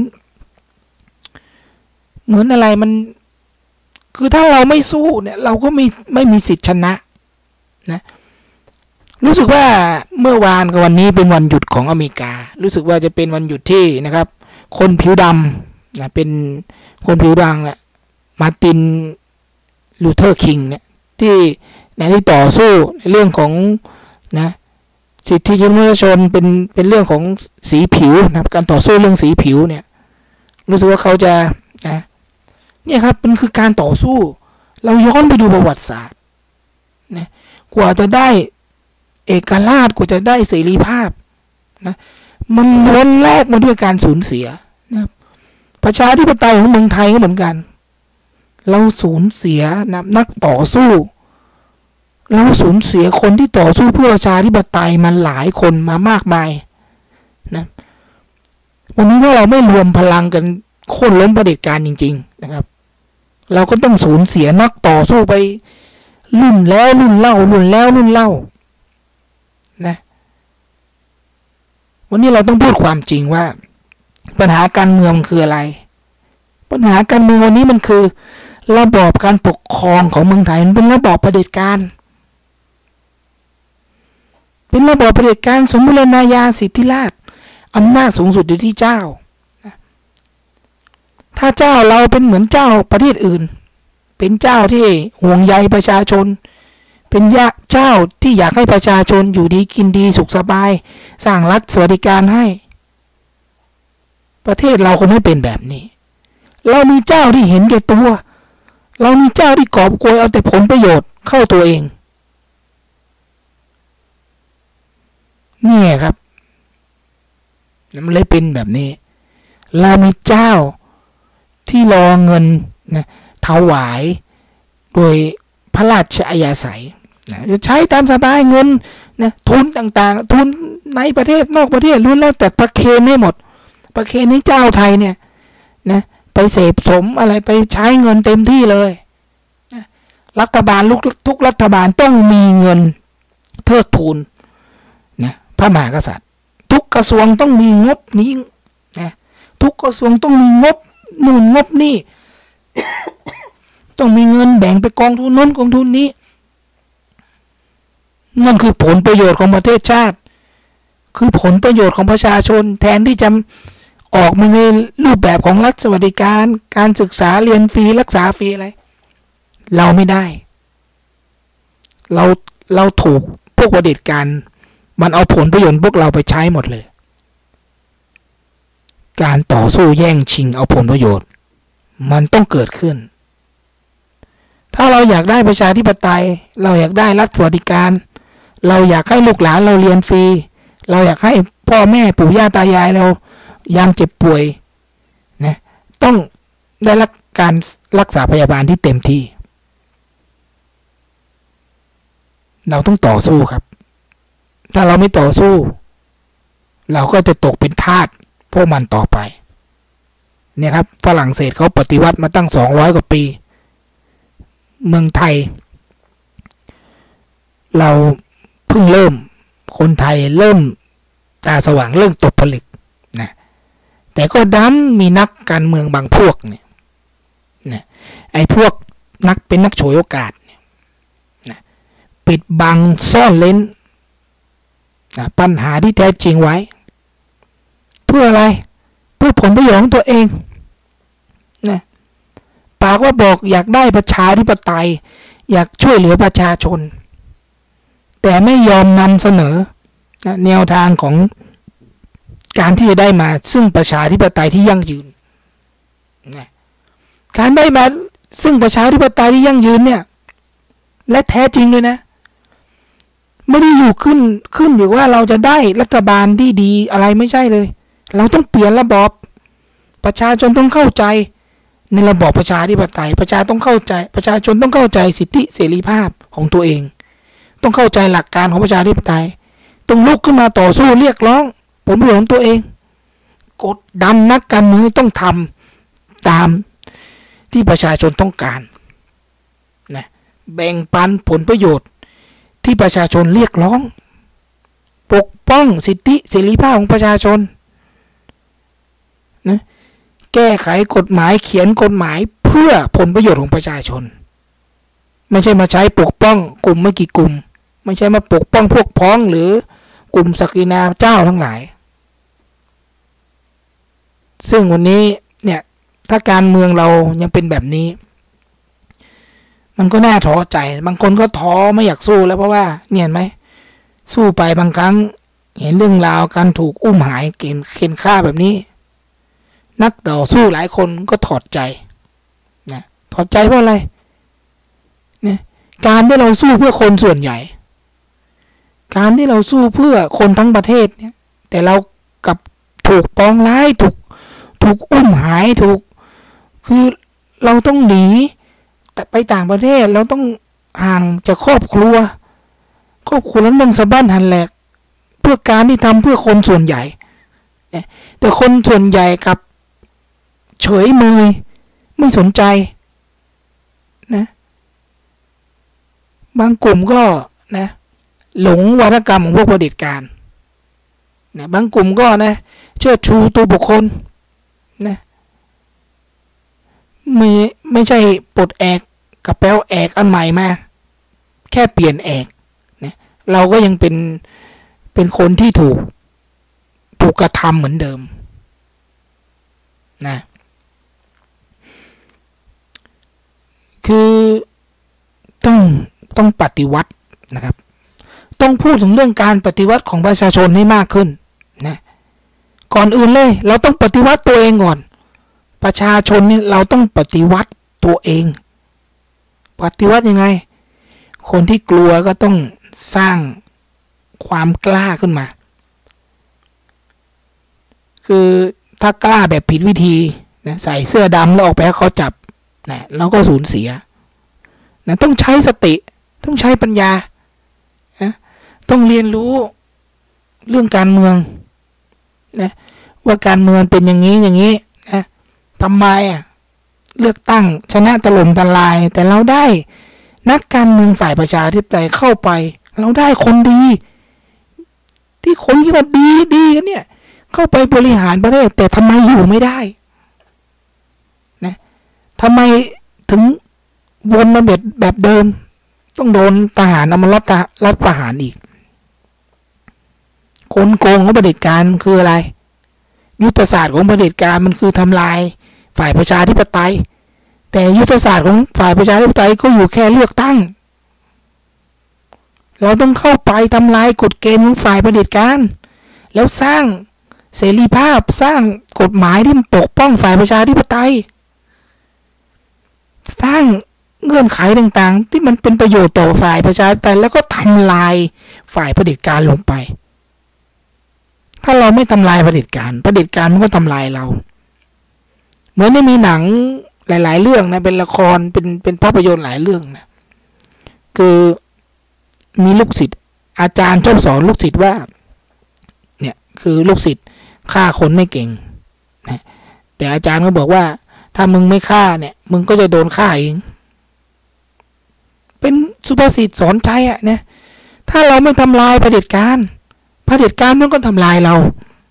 B: เหมือนอะไรมันคือถ้าเราไม่สู้เนี่ยเราก็ไม่ไม่มีสิทธิ์ชนะนะรู้สึกว่าเมื่อวานกับวันนี้เป็นวันหยุดของอเมริการู้สึกว่าจะเป็นวันหยุดที่นะครับคนผิวดำนะเป็นคนผิวดำแหละมาร์ตินลูเทอร์คิงเนี่ยที่ในที่ต่อสู้ในเรื่องของนะสิทธิมนุษยชนเป็นเป็นเรื่องของสีผิวนะครับการต่อสู้เรื่องสีผิวเนี่ยรู้สึกว่าเขาจะนะเนี่ยครับมันคือการต่อสู้เราย้อนไปดูประวัติศาสตร์นะกว่าจะได้เอกราชกว่าจะได้เสรีภาพนะมันล้วนแลกมาด้วยการสูญเสียนะครับประชาธิปไตยของเมืองไทยก็เหมือนกันเราสูญเสียนะนักต่อสู้เราสูญเสียคนที่ต่อสู้เพื่อประชาธิปไตยมันหลายคนมามากมายนะวันนี้ถ้าเราไม่รวมพลังกันโค่นล้มเผด็จการจริงๆนะครับเราก็ต้องสูญเสียนักต่อสู้ไปรุ่นแล้วรุ่นเล่ารุ่นแล้วรุ่นเล่านะวันนี้เราต้องพูดความจริงว่าปัญหาการเมืองคืออะไรปัญหาการเมืองวันนี้มันคือระบอบการปกครองของเมืองไทยมันเป็นระบอบเผด็จการเป็นระบอบเผด็จการสมบูรณาญาสิทธิราชย์อำนาจสูงสุดอยู่ที่เจ้าถ้าเจ้าเราเป็นเหมือนเจ้าประเทศอื่นเป็นเจ้าที่ห่วงใยประชาชนเป็นเจ้าที่อยากให้ประชาชนอยู่ดีกินดีสุขสบายสร้างรัฐสวัสดิการให้ประเทศเราคงไม่เป็นแบบนี้เรามีเจ้าที่เห็นแก่ตัวเรามีเจ้าที่กอบโกยเอาแต่ผลประโยชน์เข้าตัวเองนี่ครับมันเลยเป็นแบบนี้เรามีเจ้าที่รอเงินนะถวายโดยพระราชอัยศัยนะจะใช้ตามสบายเงินนะทุนต่างๆทุนในประเทศนอกประเทศล้วนแล้วแต่ประเคนให้หมดประเคนให้เจ้าไทยเนี่ยนะไปเสพสมอะไรไปใช้เงินเต็มที่เลยนะรัฐบาลทุกทุกรัฐบาลต้องมีเงินเทิดทูนนะพระมหากษัตริย์ทุกกระทรวงต้องมีงบนี้นะทุกกระทรวงต้องมีงบนู่นงบนี่ ต้องมีเงินแบ่งไปกองทุนนู้นกองทุนนี้นั่นคือผลประโยชน์ของประเทศชาติคือผลประโยชน์ของประชาชนแทนที่จะออกมาในรูปแบบของรัฐสวัสดิการการศึกษาเรียนฟรีรักษาฟรีอะไรเราไม่ได้เราเราถูกพวกประเผด็จการมันเอาผลประโยชน์พวกเราไปใช้หมดเลยการต่อสู้แย่งชิงเอาผลประโยชน์มันต้องเกิดขึ้นถ้าเราอยากได้ประชาธิปไตยเราอยากได้รัฐสวัสดิการเราอยากให้ลูกหลานเราเรียนฟรีเราอยากให้พ่อแม่ปู่ย่าตายายเรายามเจ็บป่วยนะต้องได้รับการรักษาพยาบาลที่เต็มที่เราต้องต่อสู้ครับถ้าเราไม่ต่อสู้เราก็จะตกเป็นทาสพวกมันต่อไปเนี่ยครับฝรั่งเศสเขาปฏิวัติมาตั้งสองร้อยกว่าปีเมืองไทยเราเพิ่งเริ่มคนไทยเริ่มตาสว่างเริ่มตกผลึกนะแต่ก็ดันมีนักการเมืองบางพวกเนี่ยนะไอ้พวกนักเป็นนักฉวยโอกาสเนี่ยนะปิดบังซ่อนเล้นนะปัญหาที่แท้จริงไว้เพื่ออะไรเพื่อผลประโยชน์ของตัวเองนะปากว่าบอกอยากได้ประชาธิปไตยอยากช่วยเหลือประชาชนแต่ไม่ยอมนำเสนอนะแนวทางของการที่จะได้มาซึ่งประชาธิปไตยที่ยั่งยืนนะการได้มาซึ่งประชาธิปไตยที่ยั่งยืนเนี่ยและแท้จริงด้วยนะไม่ได้อยู่ขึ้นขึ้นอยู่ว่าเราจะได้รัฐบาลที่ดีอะไรไม่ใช่เลยเราต้องเปลี่ยนระบอบประชาชนต้องเข้าใจในระบอบประชาธิปไตยประชาต้องเข้าใจประชาชนต้องเข้าใจสิทธิเสรีภาพของตัวเองต้องเข้าใจหลักการของประชาธิปไตยต้องลุกขึ้นมาต่อสู้เรียกร้องผลประโยชน์ของตัวเองกดดันนักการเมืองต้องทำตามที่ประชาชนต้องการนะแบ่งปันผลประโยชน์ที่ประชาชนเรียกร้องปกป้องสิทธิเสรีภาพของประชาชนนะแก้ไขกฎหมายเขียนกฎหมายเพื่อผลประโยชน์ของประชาชนไม่ใช่มาใช้ปกป้องกลุ่มไม่กี่กลุ่มไม่ใช่มาปกป้องพวกพ้องหรือกลุ่มศักดินาเจ้าทั้งหลายซึ่งวันนี้เนี่ยถ้าการเมืองเรายังเป็นแบบนี้มันก็น่าท้อใจบางคนก็ท้อไม่อยากสู้แล้วเพราะว่าเนี่ยเห็นไหมสู้ไปบางครั้งเห็นเรื่องราวการถูกอุ้มหายเกณฑ์เข็นฆ่าแบบนี้นักต่อสู้หลายคนก็ถอดใจนะถอดใจเพราะอะไรเนี่ยการที่เราสู้เพื่อคนส่วนใหญ่การที่เราสู้เพื่อคนทั้งประเทศเนี่ยแต่เรากับถูกปองร้ายถูกถูกอุ้มหายถูกคือเราต้องหนีแต่ไปต่างประเทศเราต้องห่างจากครอบครัวครอบครัวนั้นมันสะบั้นหันแหลกเพื่อการที่ทำเพื่อคนส่วนใหญ่แต่คนส่วนใหญ่กับเฉยมือไม่สนใจนะบางกลุ่มก็นะหลงวาทกรรมของพวกเผด็จการนะบางกลุ่มก็นะเชิดชูตัวบุคคลนะไม่ไม่ใช่ปลดแอกกับแปลวแอกอันใหม่มาแค่เปลี่ยนแอกนะเราก็ยังเป็นเป็นคนที่ถูกถูกกระทำเหมือนเดิมนะคือต้องต้องปฏิวัตินะครับต้องพูดถึงเรื่องการปฏิวัติของประชาชนให้มากขึ้นนะก่อนอื่นเลยเราต้องปฏิวัติตัวเองก่อนประชาชนนี่เราต้องปฏิวัติตัวเองปฏิวัติยังไงคนที่กลัวก็ต้องสร้างความกล้าขึ้นมาคือถ้ากล้าแบบผิดวิธีนะใส่เสื้อดำแล้วออกไปให้เขาจับนะเราก็สูญเสียนะต้องใช้สติต้องใช้ปัญญานะต้องเรียนรู้เรื่องการเมืองนะว่าการเมืองเป็นอย่างนี้อย่างนี้นะทำไมอ่ะเลือกตั้งชนะตล่มทลายแต่เราได้นักการเมืองฝ่ายประชาธิปไตยเข้าไปเราได้คนดีที่คนที่ว่าดีดีกันเนี่ยเข้าไปบริหารประเทศแต่ทำไมอยู่ไม่ได้นะทำไมถึงวนมาแบบแบบเดิมต้องโดนทหารเอามารัฐรัฐประหารอีกคนโกงของเผด็จการคืออะไรยุทธศาสตร์ของเผด็จการมันคือทำลายฝ่ายประชาธิปไตยแต่ยุทธศาสตร์ของฝ่ายประชาธิปไตยก็อยู่แค่เลือกตั้งเราต้องเข้าไปทำลายกฎเกณฑ์ของฝ่ายเผด็จการแล้วสร้างเสรีภาพสร้างกฎหมายที่ปกป้องฝ่ายประชาธิปไตยสร้างเงื่อนไขต่างๆที่มันเป็นประโยชน์ต่อฝ่ายประชาธิปไตยแล้วก็ทำลายฝ่ายเผด็จการลงไปถ้าเราไม่ทำลายเผด็จการเผด็จการมันก็ทำลายเราเหมือนได้มีหนังหลายๆเรื่องนะเป็นละครเป็นเป็นภาพยนตร์หลายเรื่องนะคือมีลูกศิษย์อาจารย์ชอบสอนลูกศิษย์ว่าเนี่ยคือลูกศิษย์ฆ่าคนไม่เก่งนะแต่อาจารย์ก็บอกว่าถ้ามึงไม่ฆ่าเนี่ยมึงก็จะโดนฆ่าเองเป็นสุภาษิตสอนใจอ่ะเนี่ยถ้าเราไม่ทำลายเผด็จการเผด็จการมันก็ทำลายเรา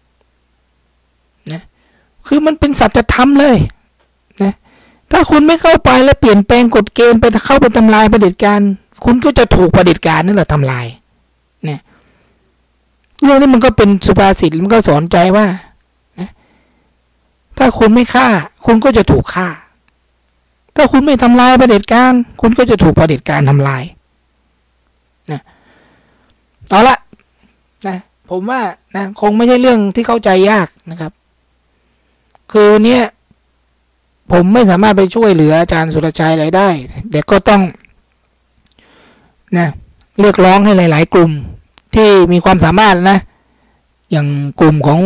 B: นะคือมันเป็นสัจธรรมเลยนะถ้าคุณไม่เข้าไปแล้วเปลี่ยนแปลงกฎเกณฑ์ไปเข้าไปทำลายเผด็จการคุณก็จะถูกเผด็จการนั่นแหละทำลายเนี่ยเรื่องนี้มันก็เป็นสุภาษิตมันก็สอนใจว่านะถ้าคุณไม่ฆ่าคุณก็จะถูกฆ่าถ้าคุณไม่ทำลายเผด็จการคุณก็จะถูกเผด็จการทำลายนะเอาละนะผมว่านะคงไม่ใช่เรื่องที่เข้าใจยากนะครับคือวันนี้ผมไม่สามารถไปช่วยเหลืออาจารย์สุรชัยอะไรได้แต่ก็ต้องนะเรียกร้องให้หลายๆกลุ่มที่มีความสามารถนะอย่างกลุ่มของ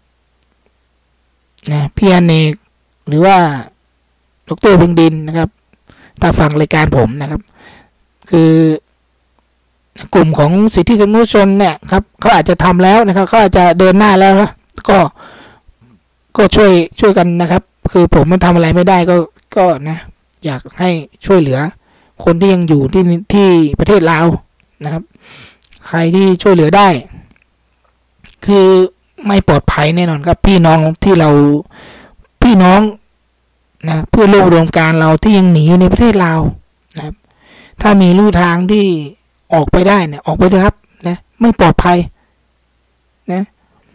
B: นะพี่อเนกหรือว่าดร.พึงดินนะครับถ้าฟังรายการผมนะครับคือกลุ่มของสิทธิมนุษยชนเนี่ยครับเขาอาจจะทำแล้วนะครับเขาอาจจะเดินหน้าแล้วนะก็ก็ช่วยช่วยกันนะครับคือผมมันทำอะไรไม่ได้ก็ก็นะอยากให้ช่วยเหลือคนที่ยังอยู่ที่ที่ประเทศลาวนะครับใครที่ช่วยเหลือได้คือไม่ปลอดภัยแน่นอนครับพี่น้องที่เราพี่น้องนะเพื่อร่วมรวมการเราที่ยังหนีอยู่ในประเทศลาวนะครับถ้ามีลู่ทางที่ออกไปได้เนี่ยออกไปเถอะครับนะไม่ปลอดภัยนะ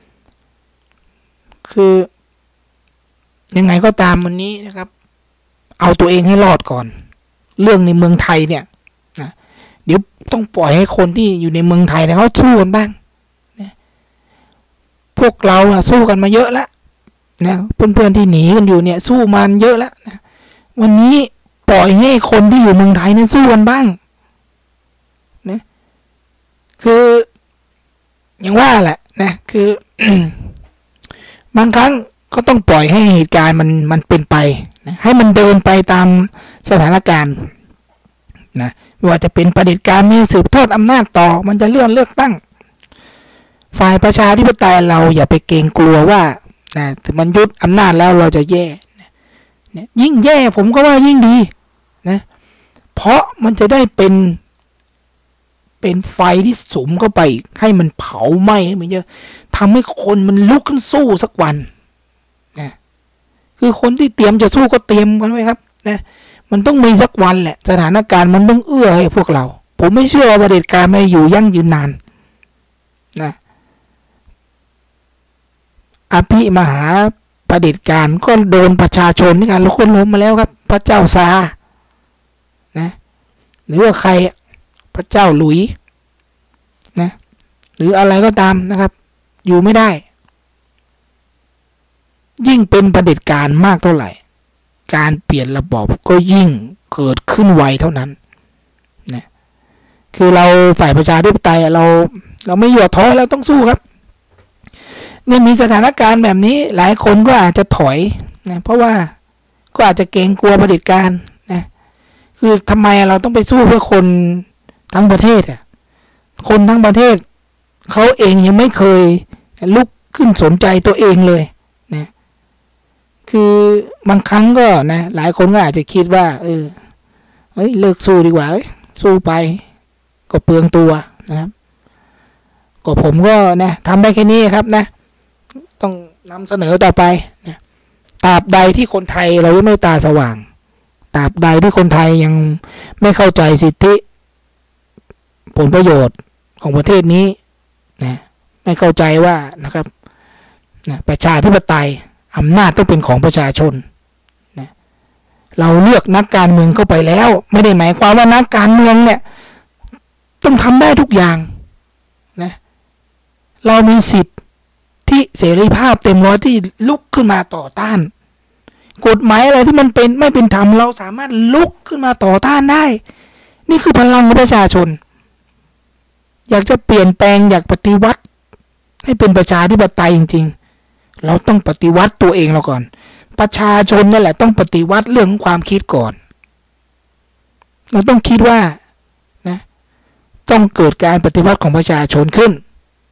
B: คือยังไงก็ตามวันนี้นะครับเอาตัวเองให้รอดก่อนเรื่องในเมืองไทยเนี่ยนะเดี๋ยวต้องปล่อยให้คนที่อยู่ในเมืองไทยเนี่ยเขาสู้กันบ้างนะพวกเราอะสู้กันมาเยอะแล้วนะเพื่อนๆที่หนีกันอยู่เนี่ยสู้มันเยอะแล้วนะวันนี้ปล่อยให้คนที่อยู่เมืองไทยเนี่ยสู้กันบ้างนะคืออย่างว่าแหละนะคือ บางครั้งก็ต้องปล่อยให้เหตุการณ์มันมันเป็นไปนะให้มันเดินไปตามสถานการณ์นะไม่ว่าจะเป็นเผด็จการมีสืบทอดอำนาจต่อมันจะเลื่อนเลือกตั้งฝ่ายประชาธิปไตยเราอย่าไปเกรงกลัวว่านะมันยึดอำนาจแล้วเราจะแย่นะยิ่งแย่ผมก็ว่ายิ่งดีนะเพราะมันจะได้เป็นเป็นไฟที่สุมเข้าไปให้มันเผาไหม้ให้มันเยอะทำให้คนมันลุกขึ้นสู้สักวันนะคือคนที่เตรียมจะสู้ก็เตรียมกันไว้ครับนะมันต้องมีสักวันแหละสถานการณ์มันต้องเอื้อให้พวกเราผมไม่เชื่อว่าเผด็จการไม่อยู่ยั่งยืนนานนะอภิมหาเผด็จการก็โดนประชาชนในการล้มล้มมาแล้วครับพระเจ้าซานะหรือว่าใครพระเจ้าหลุยนะหรืออะไรก็ตามนะครับอยู่ไม่ได้ยิ่งเป็นเผด็จการมากเท่าไหร่การเปลี่ยนระบอบก็ยิ่งเกิดขึ้นไวเท่านั้นนะคือเราฝ่ายประชาธิปไตยเราเราไม่หย่อท้อเราต้องสู้ครับเนี่ยมีสถานการณ์แบบนี้หลายคนก็อาจจะถอยนะเพราะว่าก็อาจจะเกรงกลัวเผด็จการนะคือทำไมเราต้องไปสู้เพื่อคนทั้งประเทศอ่ะคนทั้งประเทศเขาเองยังไม่เคยลุกขึ้นสนใจตัวเองเลยนะคือบางครั้งก็นะหลายคนก็อาจจะคิดว่าเออเฮ้ยเลิกสู้ดีกว่าสู้ไปก็เปลืองตัวนะครับก็ผมก็นะทำได้แค่นี้ครับนะต้องนำเสนอต่อไปนะตราบใดที่คนไทยเรายังไม่ตาสว่างตราบใดที่คนไทยยังไม่เข้าใจสิทธิผลประโยชน์ของประเทศนี้นะไม่เข้าใจว่านะครับนะประชาธิปไตยอำนาจต้องเป็นของประชาชนนะเราเลือกนักการเมืองเข้าไปแล้วไม่ได้หมายความว่านักการเมืองเนี่ยต้องทำได้ทุกอย่างนะเรามีสิทธิที่เสรีภาพเต็มร้อยที่ลุกขึ้นมาต่อต้านกฎหมายอะไรที่มันเป็นไม่เป็นธรรมเราสามารถลุกขึ้นมาต่อต้านได้นี่คือพลังของประชาชนอยากจะเปลี่ยนแปลงอยากปฏิวัติให้เป็นประชาธิปไตยจริงๆเราต้องปฏิวัติตัวเองเราก่อนประชาชนนั่นแหละต้องปฏิวัติเรื่องของความคิดก่อนเราต้องคิดว่านะต้องเกิดการปฏิวัติของประชาชนขึ้น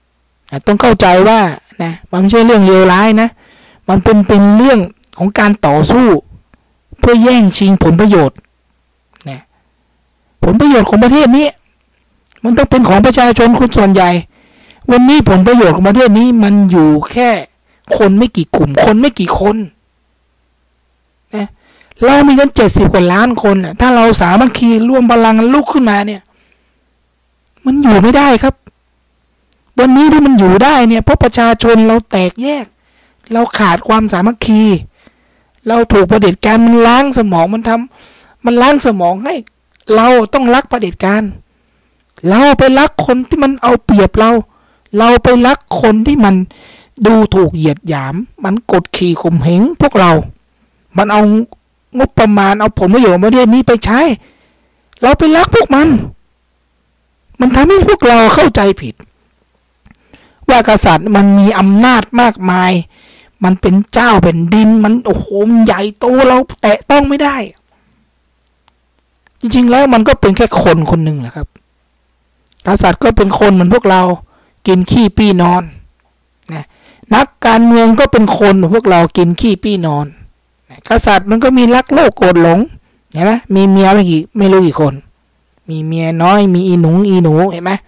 B: ต้องเข้าใจว่านะมันไม่ใช่เรื่องเลวร้ายนะมันเป็นเป็นเรื่องของการต่อสู้เพื่อแย่งชิงผลประโยชน์นะผลประโยชน์ของประเทศนี้มันต้องเป็นของประชาชนคนส่วนใหญ่วันนี้ผลประโยชน์ของประเทศนี้มันอยู่แค่คนไม่กี่กลุ่มคนไม่กี่คนนะเรามีกันเจ็ดสิบกว่าล้านคนนะถ้าเราสามัคคีร่วมพลังลุกขึ้นมาเนี่ยมันอยู่ไม่ได้ครับวันนี้ที่มันอยู่ได้เนี่ยเพราะประชาชนเราแตกแยกเราขาดความสามัคคีเราถูกเผด็จการมันล้างสมองมันทำมันล้างสมองให้เราต้องรักเผด็จการเราไปรักคนที่มันเอาเปรียบเราเราไปรักคนที่มันดูถูกเหยียดหยามมันกดขี่ข่มเหงพวกเรามันเอางบประมาณเอาผลประโยชน์ประเทศนี้ไปใช้เราไปรักพวกมันมันทำให้พวกเราเข้าใจผิดว่ากษัตริย์มันมีอำนาจมากมายมันเป็นเจ้าแผ่นดินมันโอ้โหมันใหญ่โตเราแตะต้องไม่ได้จริงๆแล้วมันก็เป็นแค่คนคนหนึ่งแหละครับกษัตริย์ก็เป็นคนเหมือนพวกเรากินขี้ปี้นอนนะนักการเมืองก็เป็นคนเหมือนพวกเรากินขี้ปี้นอนนะกษัตริย์มันก็มีรักโลภโกรธหลงเห็นไหมมีเมียไม่กี่ไม่รู้กี่คนมีเมียน้อยมีอีหนุงอีหนูเห็นไหม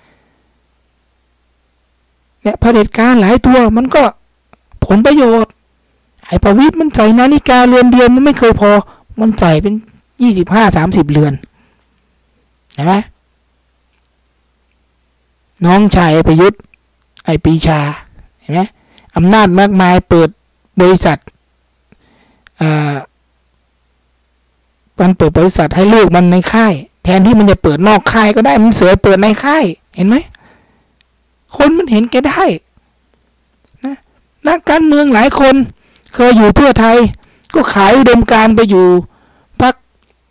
B: เนี่ยเผด็จการหลายตัวมันก็ผลประโยชน์ไอ้ประวิตรมันใส่นาฬิกาเรือนเดียวมันไม่เคยพอมันใส่เป็นยี่สิบห้าสามสิบเรือนเห็นไหมน้องชายประยุทธ์ไอ้ปีชาเห็นไหมอำนาจมากมายเปิดบริษัทอ่ามันเปิดบริษัทให้ลูกมันในค่ายแทนที่มันจะเปิดนอกค่ายก็ได้มันเสือเปิดในค่ายเห็นไหมคนมันเห็นแกได้นะนักการเมืองหลายคนเคยอยู่เพื่อไทยก็ขายอุดมการณ์ไปอยู่พรรค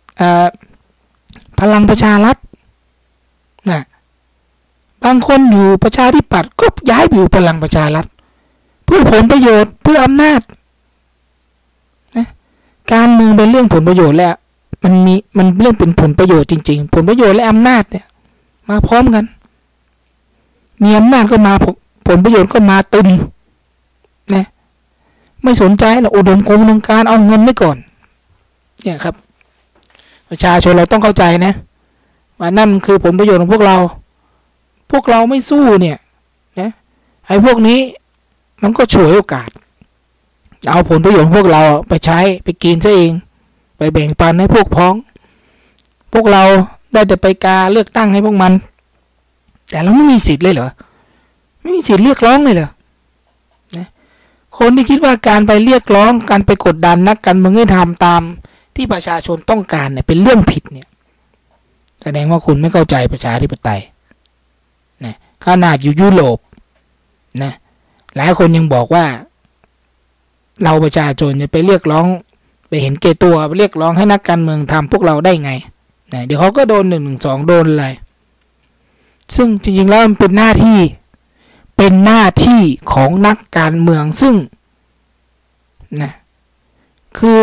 B: พลังประชารัฐนะบางคนอยู่ประชาธิปัตย์ก็ย้ายไปอยู่พลังประชารัฐเพื่อผลประโยชน์เพื่ออำนาจนะการเมืองเป็นเรื่องผลประโยชน์แล้วมันมีมันเรื่องเป็นผลประโยชน์จริงๆผลประโยชน์และอำนาจเนี่ยมาพร้อมกันมีอำนาจก็มาผลประโยชน์ก็มาตึมนะไม่สนใจหรอกอุดมคงอุดมการเอาเงินไว้ก่อนเนี่ยครับประชาชนเราต้องเข้าใจนะว่านั่นคือผลประโยชน์ของพวกเราพวกเราไม่สู้เนี่ยนะไอ้พวกนี้มันก็ฉวยโอกาสเอาผลประโยชน์ของพวกเราไปใช้ไปกินซะเองไปแบ่งปันให้พวกพ้องพวกเราได้แต่ไปกาเลือกตั้งให้พวกมันแต่เราไม่มีสิทธิ์เลยเหรอไม่มีสิทธิ์เรียกร้องเลยเหรอนะคนที่คิดว่าการไปเรียกร้องการไปกดดันนักการเมืองให้ทำตามที่ประชาชนต้องการเนี่ยเป็นเรื่องผิดเนี่ยแสดงว่าคุณไม่เข้าใจประชาธิปไตยนะขนาดอยู่ยุโรปนะหลายคนยังบอกว่าเราประชาชนจะไปเรียกร้องไปเห็นแก่ตัวไปเรียกร้องให้นักการเมืองทำพวกเราได้ไงนะเดี๋ยวเขาก็โดนหนึ่งหนึ่งสองโดนอะไรซึ่งจริงๆแล้วมันเป็นหน้าที่เป็นหน้าที่ของนักการเมืองซึ่งนะคือ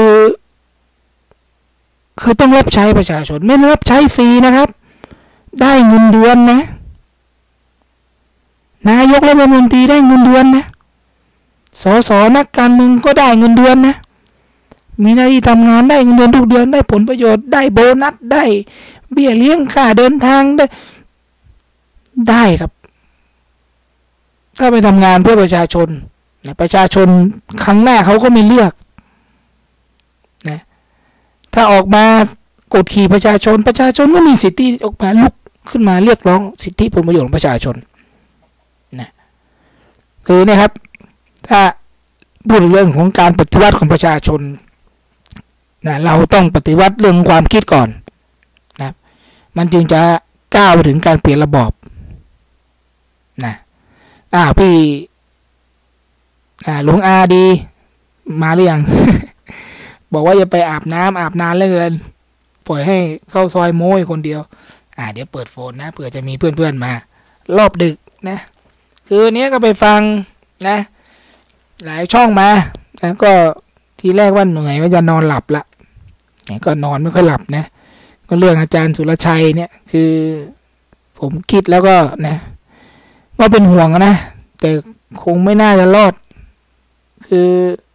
B: คือต้องรับใช้ประชาชนไม่รับใช้ฟรีนะครับได้เงินเดือนนะนายกรัฐมนตรีได้เงินเดือนนะสสนักการเมืองก็ได้เงินเดือนนะมีหน้าที่ทำงานได้เงินเดือนทุกเดือนได้ผลประโยชน์ได้โบนัสได้เบี้ยเลี้ยงค่าเดินทางได้ได้ครับถ้าไปทำงานเพื่อประชาชนนะประชาชนครั้งหน้าเขาก็ไม่เลือกนะถ้าออกมากดขี่ประชาชนประชาชนก็มีสิทธิออกมาลุกขึ้นมาเรียกร้องสิทธิผลประโยชน์ของประชาชนนะคือเนี่ยครับถ้าพูดเรื่องของการปฏิวัติของประชาชนนะเราต้องปฏิวัติเรื่องความคิดก่อนนะมันจึงจะก้าวไปถึงการเปลี่ยนระบอบนะอ่าพี่อ่าหลวงอาดีมาหรือยัง บอกว่าอย่าไปอาบน้ำอาบนานเหลือเกินปล่อยให้เข้าซอยโม้ยคนเดียวอ่าเดี๋ยวเปิดโฟนนะเผื่อจะมีเพื่อนๆมารอบดึกนะคือเนี้ยก็ไปฟังนะหลายช่องมานะก็ทีแรกว่าเหนื่อยว่าจะนอนหลับละเนี่ยก็นอนไม่ค่อยหลับนะก็เรื่องอาจารย์สุรชัยเนี่ยคือผมคิดแล้วก็นะว่าเป็นห่วงนะแต่แต่คงไม่น่าจะรอดคือ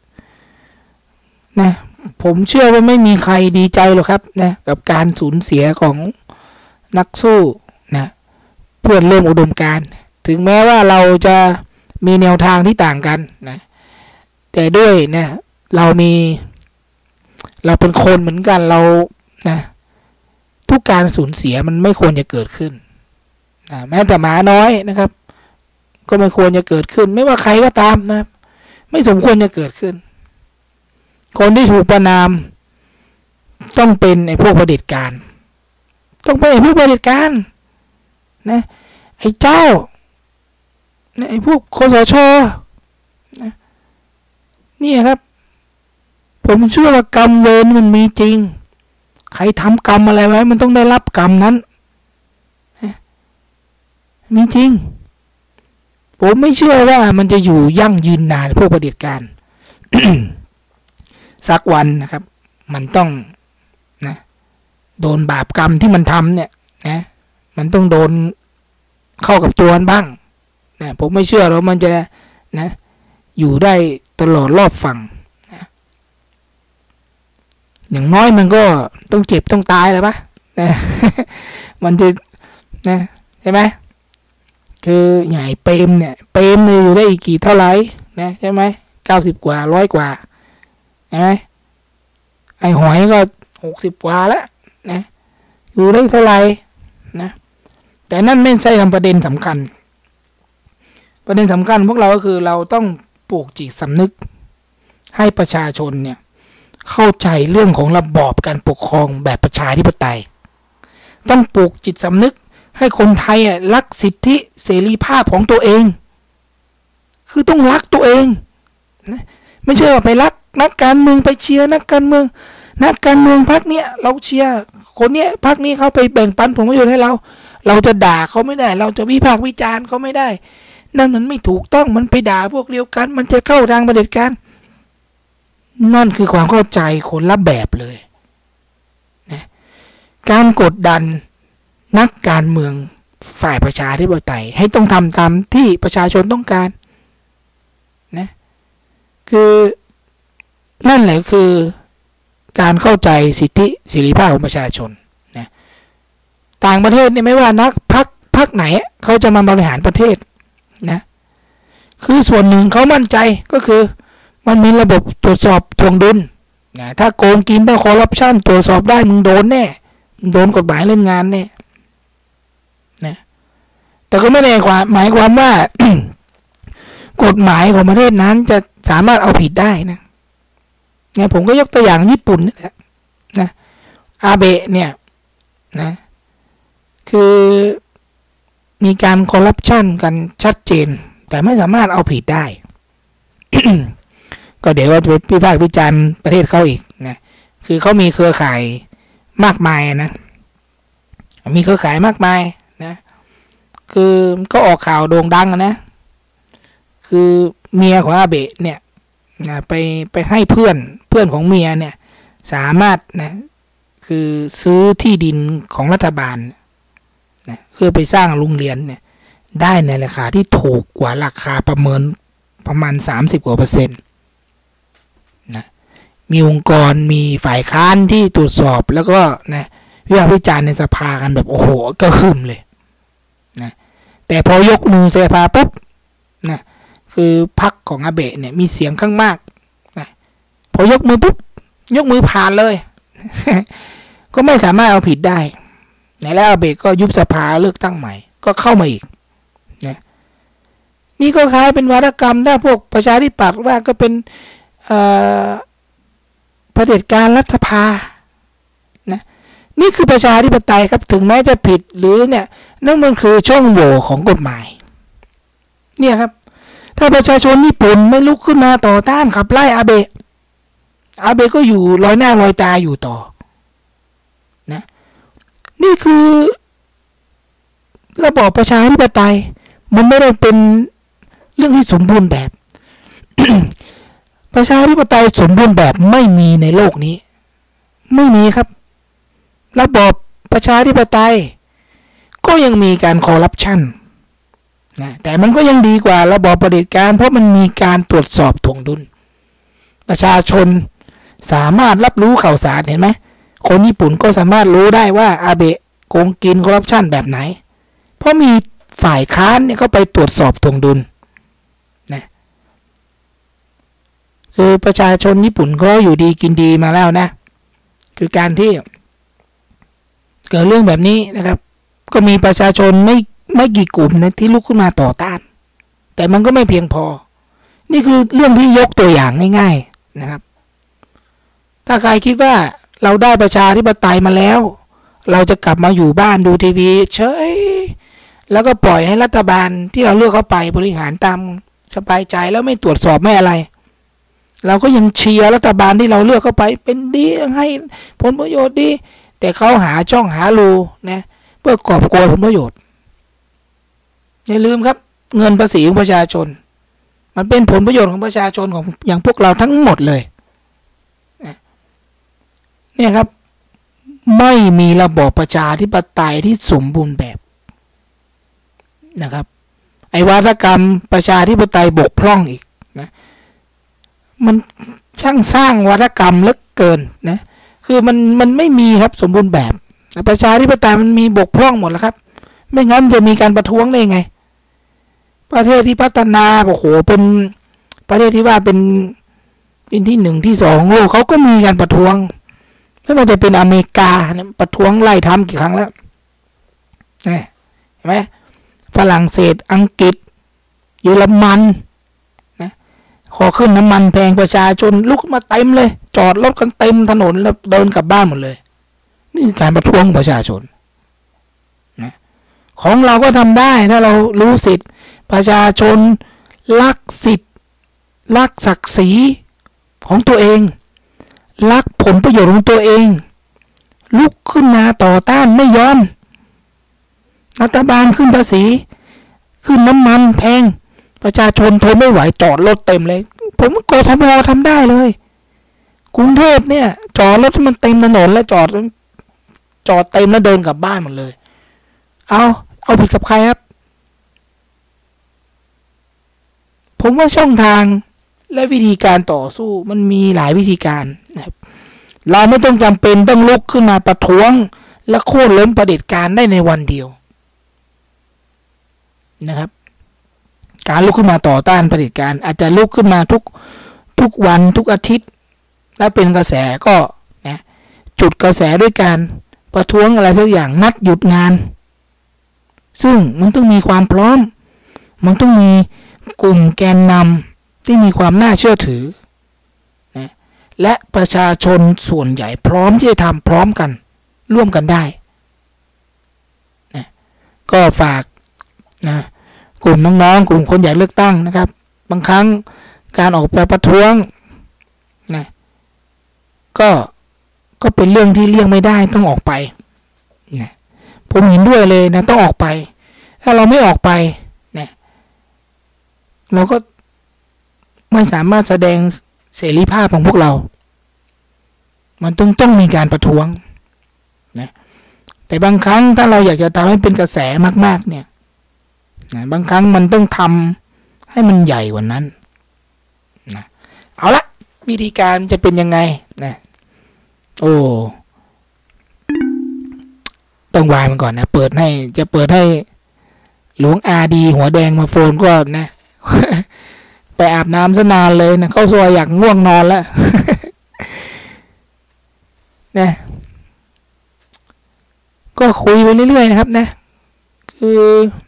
B: นะผมเชื่อว่าไม่มีใครดีใจหรอกครับนะกับการสูญเสียของนักสู้นะเพื่อนร่วมอุดมการณ์ถึงแม้ว่าเราจะมีแนวทางที่ต่างกันนะแต่ด้วยนะเรามีเราเป็นคนเหมือนกันเรานะทุกการสูญเสียมันไม่ควรจะเกิดขึ้นนะแม้แต่หมาน้อยนะครับก็ไม่ควรจะเกิดขึ้นไม่ว่าใครก็ตามนะครับไม่สมควรจะเกิดขึ้นคนที่ถูกประณามต้องเป็นไอ้พวกเผด็จการต้องเป็นไอ้พวกเผด็จการนะไอ้เจ้านะไอ้พวกคสช.นะนี่ครับผมเชื่อว่ากรรมเวรมันมีจริงใครทำกรรมอะไรไว้มันต้องได้รับกรรมนั้นนะมีจริงผมไม่เชื่อว่ามันจะอยู่ยั่งยืนนานพวกเผด็จการ สักวันนะครับมันต้องนะโดนบาปกรรมที่มันทำเนี่ยนะมันต้องโดนเข้ากับตัวมันบ้างนะผมไม่เชื่อว่ามันจะนะอยู่ได้ตลอดรอบฝั่งนะอย่างน้อยมันก็ต้องเจ็บต้องตายแล้วปะนะ มันจะนะใช่ไหมคือใหญ่เปรมเนี่ยเปรมเนี่ยอยู่ได้อีกกี่เท่าไหร่นะใช่ไหมเก้าสิบกว่าร้อยกว่าใช่ไหมไอ้หอยก็หกสิบกว่าแล้วนะอยู่ได้เท่าไหร่นะแต่นั่นไม่ใช่ประเด็นสำคัญประเด็นสำคัญพวกเราก็คือเราต้องปลูกจิตสำนึกให้ประชาชนเนี่ยเข้าใจเรื่องของระบอบการปกครองแบบประชาธิปไตยต้องปลูกจิตสำนึกให้คนไทยอ่ะรักสิทธิเสรีภาพของตัวเองคือต้องรักตัวเองนะไม่ใช่ว่าไปรักนักการเมืองไปเชียร์นักการเมืองนักการเมืองพรรคเนี้ยเราเชียร์คนเนี้ยพรรคนี้เขาไปแบ่งปันผลประโยชน์ให้เราเราจะด่าเขาไม่ได้เราจะวิพากษ์วิจารณ์เขาไม่ได้นั่นมันไม่ถูกต้องมันไปด่าพวกเดียวกันมันจะเข้าทางเผด็จการนั่นคือความเข้าใจคนละแบบเลยนะการกดดันนักการเมืองฝ่ายประชาธิปไตยให้ต้องทำตามที่ประชาชนต้องการนะคือนั่นแหละคือการเข้าใจสิทธิเสรีภาพของประชาชนนะต่างประเทศเนี่ยไม่ว่านักพรรคพรรคไหนเขาจะมาบริหารประเทศนะคือส่วนหนึ่งเขามั่นใจก็คือมันมีระบบตรวจสอบทวงดุลนะถ้าโกงกินถ้าคอร์รัปชันตรวจสอบได้มึงโดนแน่มึงโดนกฎหมายเล่นงานแน่นะแต่ก็ไม่ได้ความหมายความว่า กฎหมายของประเทศนั้นจะสามารถเอาผิดได้นะเนี่ยผมก็ยกตัวอย่างญี่ปุ่นนี่แหละนะอาเบะเนี่ยนะคือมีการคอร์รัปชันกันชัดเจนแต่ไม่สามารถเอาผิดได้ ก็เดี๋ยวว่าจะไปพิพากษ์วิจารณ์ประเทศเขาอีกนะคือเขามีเครือข่ายมากมายนะมีเครือข่ายมากมายนะคือก็ออกข่าวโด่งดังนะคือเมียของอาเบะเนี่ยนะไปไปให้เพื่อนเพื่อนของเมียเนี่ยสามารถนะคือซื้อที่ดินของรัฐบาลนะเพื่อไปสร้างโรงเรียนเนี่ยได้ในราคาที่ถูกกว่าราคาประเมินประมาณสามสิบกว่าเปอร์เซ็นต์นะมีองค์กรมีฝ่ายค้านที่ตรวจสอบแล้วก็นะวิพากษ์วิจารณ์ในสภากันแบบโอ้โหก็หึ่มเลยนะแต่พอยกมือสภาปุ๊บนะคือพรรคของอาเบะเนี่ยมีเสียงข้างมากนะพอยกมือปุ๊บยกมือผ่านเลย ก็ไม่สามารถเอาผิดได้ในแล้วอาเบะก็ยุบสภาเลือกตั้งใหม่ก็เข้ามาอีกนะนี่ก็คล้ายเป็นวาทกรรมถ้าพวกประชาธิปัตย์ว่าก็เป็นเผด็จการรัฐสภานะนี่คือประชาธิปไตยครับถึงแม้จะผิดหรือเนี่ยนั่นมันคือช่องโหว่ของกฎหมายเนี่ยครับถ้าประชาชนญี่ปุ่นไม่ลุกขึ้นมาต่อต้านขับไล่อาเบะอาเบะก็อยู่ลอยหน้าลอยตาอยู่ต่อนะนี่คือระบอบประชาธิปไตยมันไม่ได้เป็นเรื่องที่สมบูรณ์แบบ ประชาธิปไตยสมบูรณ์แบบไม่มีในโลกนี้ไม่มีครับระบอบประชาธิปไตยก็ยังมีการคอร์รัปชันนะแต่มันก็ยังดีกว่าระบอบเผด็จการเพราะมันมีการตรวจสอบถ่วงดุลประชาชนสามารถรับรู้ข่าวสารเห็นไหมคนญี่ปุ่นก็สามารถรู้ได้ว่าอาเบะโกงกินคอร์รัปชันแบบไหนเพราะมีฝ่ายค้านเนี่ยเขาไปตรวจสอบถ่วงดุลนะคือประชาชนญี่ปุ่นก็อยู่ดีกินดีมาแล้วนะคือการที่เกิดเรื่องแบบนี้นะครับก็มีประชาชนไม่ไม่กี่กลุ่มนะที่ลุกขึ้นมาต่อต้านแต่มันก็ไม่เพียงพอนี่คือเรื่องที่ยกตัวอย่างง่ายๆนะครับถ้าใครคิดว่าเราได้ประชาธิปไตยมาแล้วเราจะกลับมาอยู่บ้านดูทีวีเฉยแล้วก็ปล่อยให้รัฐบาลที่เราเลือกเข้าไปบริหารตามสบายใจแล้วไม่ตรวจสอบไม่อะไรเราก็ยังเชียร์รัฐบาลที่เราเลือกเข้าไปเป็นดีให้ผลประโยชน์ดีแต่เขาหาช่องหารูนะเพื่อกอบโกยผลประโยชน์อย่าลืมครับเงินภาษีของประชาชนมันเป็นผลประโยชน์ของประชาชนของอย่างพวกเราทั้งหมดเลยเนี่ยครับไม่มีระบอบประชาธิปไตยที่สมบูรณ์แบบนะครับไอ้วาทกรรมประชาธิปไตยบกพร่องอีกนะมันช่างสร้างวาทกรรมเหลือเกินนะคือมันมันไม่มีครับสมบูรณ์แบบประชาธิปไตยมันมีบกพร่องหมดแล้วครับไม่งั้นจะมีการประท้วงได้ไงประเทศที่พัฒนาโอ้โหเป็นประเทศที่ว่าเป็นเป็นที่หนึ่งที่สองโลกเขาก็มีการประท้วงไม่ว่าจะเป็นอเมริกาเนี่ยประท้วงไล่ทำกี่ครั้งแล้วเห็นไหมฝรั่งเศสอังกฤษเยอรมันนะขอขึ้นน้ำมันแพงประชาชนลุกมาเต็มเลยจอดรถกันเต็มถนนแล้วเดินกลับบ้านหมดเลยนี่การประท้วงประชาชนนะของเราก็ทำได้ถ้าเรารู้สิทธิ์ประชาชนรักสิทธิ์รักศักดิ์ศรีของตัวเองรักผลประโยชน์ของตัวเองลุกขึ้นมาต่อต้านไม่ยอมรัฐบาลขึ้นภาษีขึ้นน้ำมันแพงประชาชนทนไม่ไหวจอดรถเต็มเลยผมกทมทำได้เลยกรุงเทพเนี่ยจอดรถมันเต็มถนนแล้วจอดจอดเต็มแล้วเดินกลับบ้านหมดเลยเอาเอาผิดกับใครครับผมว่าช่องทางและวิธีการต่อสู้มันมีหลายวิธีการนะครับเราไม่ต้องจำเป็นต้องลุกขึ้นมาประท้วงและโค่นล้มเผด็จการได้ในวันเดียวนะครับการลุกขึ้นมาต่อต้านเผด็จการอาจจะลุกขึ้นมาทุกทุกวันทุกอาทิตย์และเป็นกระแสก็นะจุดกระแสด้วยการประท้วงอะไรสักอย่างนัดหยุดงานซึ่งมันต้องมีความพร้อมมันต้องมีกลุ่มแกนนำที่มีความน่าเชื่อถือนะและประชาชนส่วนใหญ่พร้อมที่จะทำพร้อมกันร่วมกันได้นะก็ฝากนะกลุ่มน้องๆกลุ่มคนอยากเลือกตั้งนะครับบางครั้งการออกไปประท้วงนะก็ก็เป็นเรื่องที่เลี่ยงไม่ได้ต้องออกไปนะผมเห็นด้วยเลยนะต้องออกไปถ้าเราไม่ออกไปนะเราก็ไม่สามารถแสดงเสรีภาพของพวกเรามันต้องต้องมีการประท้วงนะแต่บางครั้งถ้าเราอยากจะทำให้เป็นกระแสมากๆเนี่ยนะบางครั้งมันต้องทำให้มันใหญ่กว่านั้นนะเอาละวิธีการจะเป็นยังไงนะโอ้ต้องวายมันก่อนนะเปิดให้จะเปิดให้หลวงอาดีหัวแดงมาโฟนก็นะ ไปอาบน้ำซะนานเลยนะเข้าซอยอยากง่วงนอนแล้ว นะก็คุยไปเรื่อยๆนะครับนะคือ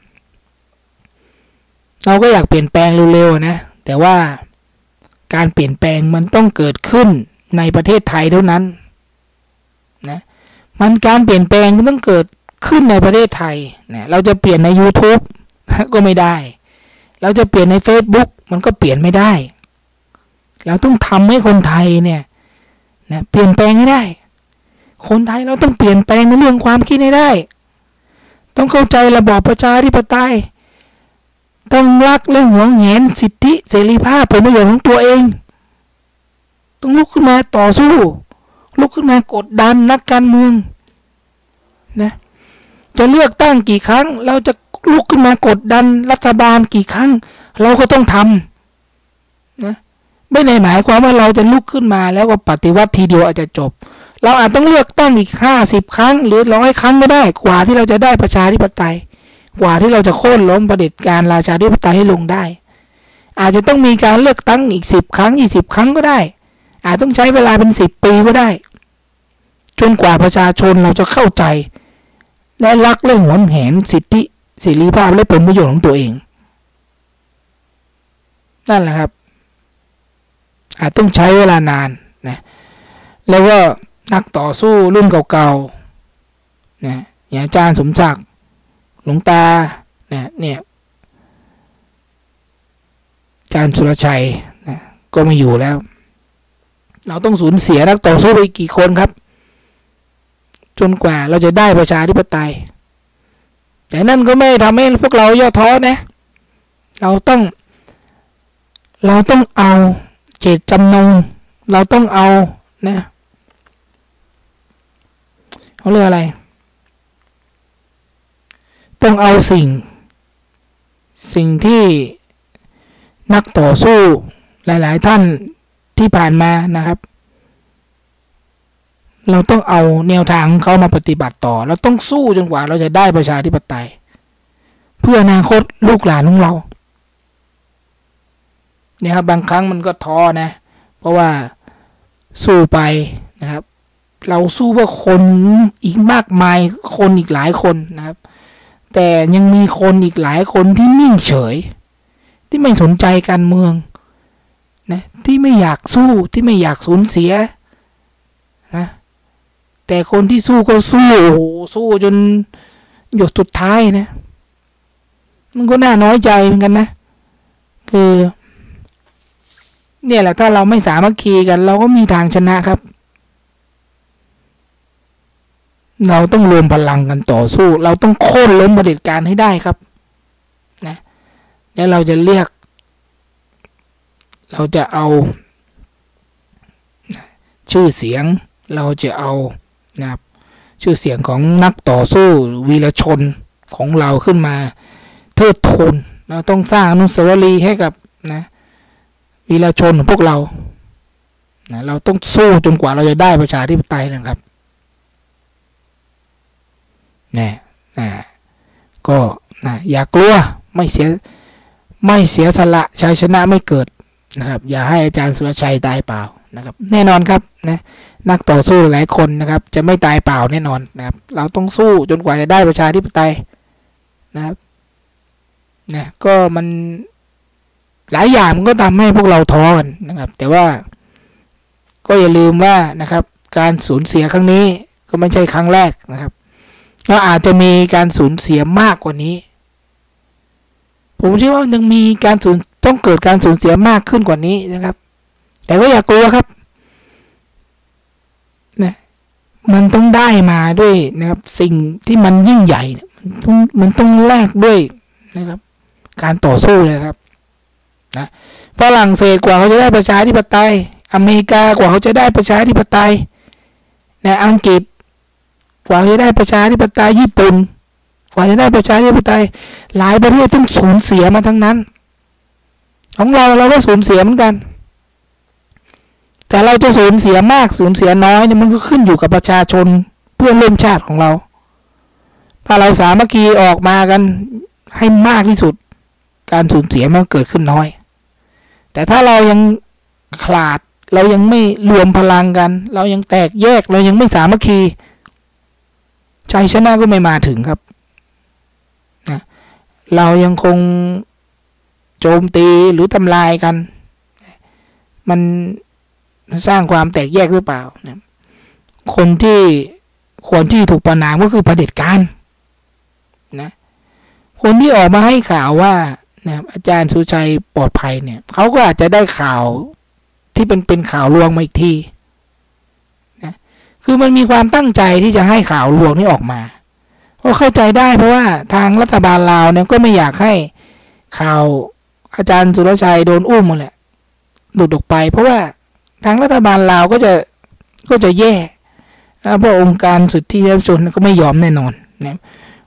B: เราก็อยากเปลี่ยนแปลงเร็วๆนะแต่ว่าการเปลี่ยนแปลงมันต้องเกิดขึ้นในประเทศไทยเท่านั้นนะมันการเปลี่ยนแปลงมันต้องเกิดขึ้นในประเทศไทยนะเราจะเปลี่ยนใน YouTube ก็ไม่ได้เราจะเปลี่ยนใน Facebook มันก็เปลี่ยนไม่ได้เราต้องทำให้คนไทยเนี่ยนะเปลี่ยนแปลงให้ได้คนไทยเราต้องเปลี่ยนแปลงในเรื่องความคิดให้ได้ต้องเข้าใจระบอบประชาธิปไตยต้องรักและหวงแหนสิทธิเสรีภาพผลประโยชน์ของตัวเองต้องลุกขึ้นมาต่อสู้ลุกขึ้นมากดดันนักการเมืองนะจะเลือกตั้งกี่ครั้งเราจะลุกขึ้นมากดดันรัฐบาลกี่ครั้งเราก็ต้องทำนะไม่ได้หมายความว่าเราจะลุกขึ้นมาแล้วก็ปฏิวัติทีเดียวอาจจะจบเราอาจต้องเลือกตั้งอีกห้าสิบครั้งหรือร้อยครั้งก็ได้กว่าที่เราจะได้ประชาธิปไตยกว่าที่เราจะโค่นล้มเผด็จการราชาธิปไตยให้ลงได้อาจจะต้องมีการเลือกตั้งอีกสิบครั้งยี่สิบครั้งก็ได้อาจต้องใช้เวลาเป็นสิบปีก็ได้จนกว่าประชาชนเราจะเข้าใจและรักและหวงแหนสิทธิเสรีภาพและผลประโยชน์ของตัวเองนั่นแหละครับอาจต้องใช้เวลานานนะแล้วก็นักต่อสู้รุ่นเก่าๆนะอย่างอาจารย์สมศักดิ์หลวงตานะเนี่ยอาจารย์สุรชัยนะก็ไม่อยู่แล้วเราต้องสูญเสียนักต่อสู้ไปกี่คนครับจนกว่าเราจะได้ประชาธิปไตยแต่นั่นก็ไม่ทำให้พวกเราย่อท้อนะเราต้องเราต้องเอาเจตจำนงเราต้องเอานะเขาเรียกอะไรต้องเอาสิ่งสิ่งที่นักต่อสู้หลายๆท่านที่ผ่านมานะครับเราต้องเอาแนวทางเขามาปฏิบัติต่อเราต้องสู้จนกว่าเราจะได้ประชาธิปไตยเพื่ออนาคตลูกหลานของเราเนี่ยครับบางครั้งมันก็ท้อนะเพราะว่าสู้ไปนะครับเราสู้เพื่อคนอีกมากมายคนอีกหลายคนนะครับแต่ยังมีคนอีกหลายคนที่นิ่งเฉยที่ไม่สนใจการเมืองนะที่ไม่อยากสู้ที่ไม่อยากสูญเสียนะแต่คนที่สู้ก็สู้โอ้โหสู้จนหยดสุดท้ายนะมันก็น่าน้อยใจเหมือนกันนะคือเนี่ยแหละถ้าเราไม่สามัคคีกันเราก็มีทางชนะครับเราต้องรวมพลังกันต่อสู้เราต้องโค่นล้มเผด็จการให้ได้ครับนะแล้วเราจะเรียกเราจะเอาชื่อเสียงเราจะเอานะครับชื่อเสียงของนักต่อสู้วีรชนของเราขึ้นมาเทิดทูนเราต้องสร้างอนุสาวรีย์ให้กับนะวีรชนของพวกเรานะเราต้องสู้จนกว่าเราจะได้ประชาธิปไตยนะครับนะนะก็นะอย่ากลัวไม่เสียไม่เสียสละชัยชนะไม่เกิดนะครับอย่าให้อาจารย์สุรชัยตายเปล่านะครับแน่นอนครับนะนักต่อสู้หลายคนนะครับจะไม่ตายเปล่าแน่นอนนะครับเราต้องสู้จนกว่าจะได้ประชาธิปไตยนะครับนะก็มันหลายอย่างมันก็ทำให้พวกเราท้อกันนะครับแต่ว่าก็อย่าลืมว่านะครับการสูญเสียครั้งนี้ก็ไม่ใช่ครั้งแรกนะครับก็อาจจะมีการสูญเสียมากกว่านี้ผมเชื่อว่ายังมีการสูญต้องเกิดการสูญเสียมากขึ้นกว่านี้นะครับแต่ก็อย่ากลัวครับนะมันต้องได้มาด้วยนะครับสิ่งที่มันยิ่งใหญ่มันต้องมันต้องแลกด้วยนะครับการต่อสู้เลยครับนะฝรั่งเศสกว่าเขาจะได้ประชาธิปไตยอเมริกากว่าเขาจะได้ประชาธิปไตยนะอังกฤษกว่าจะได้ประชาธิปไตยญี่ปุ่นกว่าจะได้ประชาธิปไตยหลายประเทศต้องสูญเสียมาทั้งนั้นของเราเราก็สูญเสียเหมือนกันแต่เราจะสูญเสียมากสูญเสียน้อยเนี่ยมันก็ขึ้นอยู่กับประชาชนเพื่อนร่วมชาติของเราถ้าเราสามัคคีออกมากันให้มากที่สุดการสูญเสียมันเกิดขึ้นน้อยแต่ถ้าเรายังขาดเรายังไม่รวมพลังกันเรายังแตกแยกเรายังไม่สามัคคีชัยชนะก็ไม่มาถึงครับนะเรายังคงโจมตีหรือทำลายกันมันสร้างความแตกแยกหรือเปล่านะคนที่คนที่ถูกประณามก็คือเผด็จการนะคนที่ออกมาให้ข่าวว่านะอาจารย์สุชัยปลอดภัยเนี่ยเขาก็อาจจะได้ข่าวที่เป็นเป็นข่าวลวงมาอีกทีนะคือมันมีความตั้งใจที่จะให้ข่าวลวงนี้ออกมาก็เข้าใจได้เพราะว่าทางรัฐบาลลาวเนี่ยก็ไม่อยากให้ข่าวอาจารย์สุรชัยโดนอุ้มมาแหละหลุดออกไปเพราะว่าทางรัฐบาลลาวก็จะก็จะแย่นะเพราะองค์การสิทธิมนุษยชนก็ไม่ยอมแน่นอนนะ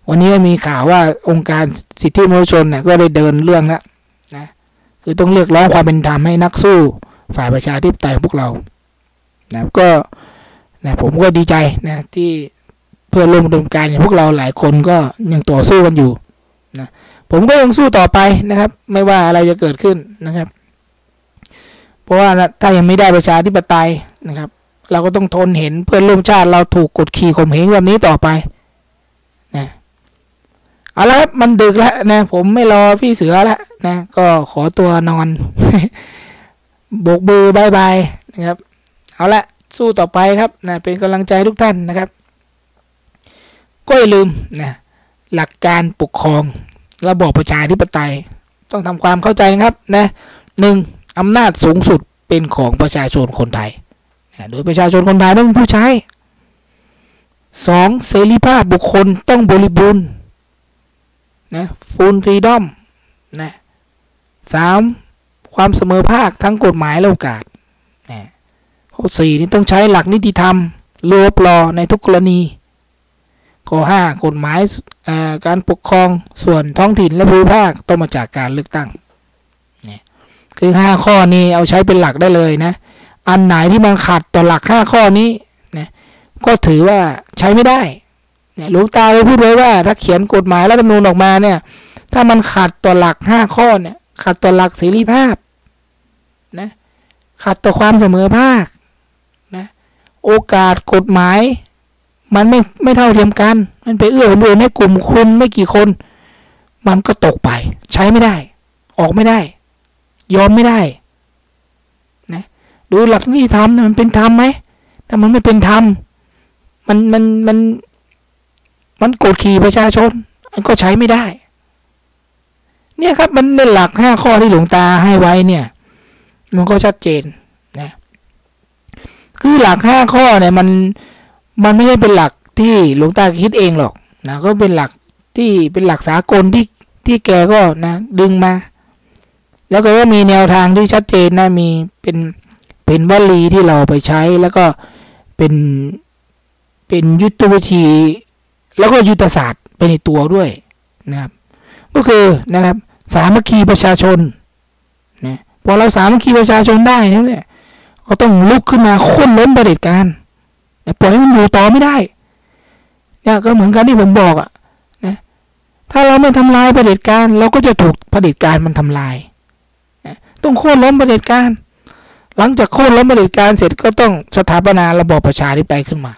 B: วันนี้มีข่าวว่าองค์การสิทธิมนุษยชนเนี่ยก็ได้เดินเรื่องแล้วนะคือต้องเรียกร้องความเป็นธรรมให้นักสู้ฝ่ายประชาธิปไตยพวกเรานะก็นะผมก็ดีใจนะที่เพื่อนร่วมอุดมการณ์อย่างพวกเราหลายคนก็ยังต่อสู้กันอยู่นะผมก็ยังสู้ต่อไปนะครับไม่ว่าอะไรจะเกิดขึ้นนะครับเพราะว่าถ้ายังไม่ได้ประชาธิปไตยนะครับเราก็ต้องทนเห็นเพื่อนร่วมชาติเราถูกกดขี่ข่มเหงแบบนี้ต่อไปนะเอาละครับมันดึกแล้วนะผมไม่รอพี่เสือแล้วนะก็ขอตัวนอน โบกมือบายบายนะครับเอาละสู้ต่อไปครับนะเป็นกำลังใจทุกท่านนะครับก็อย่าลืมนะหลักการปกครองระบอบประชาธิปไตยต้องทำความเข้าใจนะครับนะหนึ่งอำนาจสูงสุดเป็นของประชาชนคนไทยนะโดยประชาชนคนไทยต้องเป็นผู้ใช้สองเสรีภาพบุคคลต้องบริบูรณ์นะฟูลฟรีดอมนะสามความเสมอภาคทั้งกฎหมายและโอกาสนะข้อสี่นี่ต้องใช้หลักนิติธรรมรวบรอในทุกกรณีข้อห้ากฎหมายการปกครองส่วนท้องถิ่นและภูมิภาคต้องมาจากการเลือกตั้งนี่คือห้าข้อนี้เอาใช้เป็นหลักได้เลยนะอันไหนที่มันขัดต่อหลักห้าข้อนี้นะก็ถือว่าใช้ไม่ได้เนี่ยหลวงตาไปพูดไว้ว่าถ้าเขียนกฎหมายรัฐธรรมนูญออกมาเนี่ยถ้ามันขัดต่อหลักห้าข้อเนี่ยขัดต่อหลักเสรีภาพนะขัดต่อความเสมอภาคนะโอกาสกฎหมายมันไม่ไม่เท่าเทียมกันมันไปเอื้อประโยชน์ให้กลุ่มคนไม่กี่คนมันก็ตกไปใช้ไม่ได้ออกไม่ได้ยอมไม่ได้นะดูหลักนิติธรรมมันเป็นธรรมไหมถ้ามันไม่เป็นธรรมมันมันมันมันกดขี่ประชาชนมันก็ใช้ไม่ได้เนี่ยครับมันในหลักห้าข้อที่หลวงตาให้ไว้เนี่ยมันก็ชัดเจนนะคือหลักห้าข้อเนี่ยมันมันไม่ใช่เป็นหลักที่หลวงตาคิดเองหรอกนะก็เป็นหลักที่เป็นหลักสากลที่ที่แกก็นะดึงมาแล้วก็มีแนวทางที่ชัดเจนนะมีเป็นเป็นวลีที่เราไปใช้แล้วก็เป็นเป็นยุทธวิธีแล้วก็ยุทธศาสตร์ไปในตัวด้วยนะครับก็คือนะครับสามัคคีประชาชนนะพอเราสามัคคีประชาชนได้เนี่ยก็ต้องลุกขึ้นมาโค่นล้มเผด็จการแต่ปล่อยให้มันอยู่ต่อไม่ได้เนี่ยก็เหมือนกันที่ผมบอกอ่ะนะถ้าเราไม่ทำลายเผด็จการเราก็จะถูกเผด็จการมันทำลายนะต้องโค่นล้มเผด็จการหลังจากโค่นล้มเผด็จการเสร็จก็ต้องสถาปนาระบอบประชาธิปไตยขึ้นมา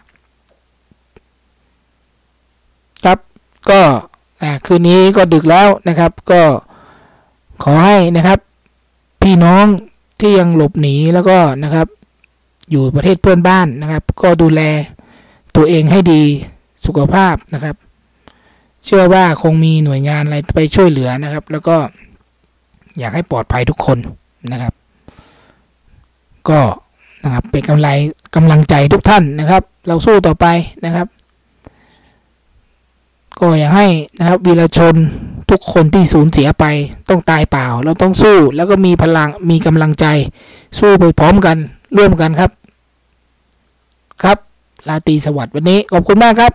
B: ครับก็คืนนี้ก็ดึกแล้วนะครับก็ขอให้นะครับพี่น้องที่ยังหลบหนีแล้วก็นะครับอยู่ประเทศเพื่อนบ้านนะครับก็ดูแลตัวเองให้ดีสุขภาพนะครับเชื่อว่าคงมีหน่วยงานอะไรไปช่วยเหลือนะครับแล้วก็อยากให้ปลอดภัยทุกคนนะครับก็นะครับเป็นกำลังกำลังใจทุกท่านนะครับเราสู้ต่อไปนะครับก็อยากให้นะครับวีรชนทุกคนที่สูญเสียไปต้องตายเปล่าเราต้องสู้แล้วก็มีพลังมีกำลังใจสู้ไปพร้อมกันร่วมกันครับครับราตรีสวัสดิ์วันนี้ขอบคุณมากครับ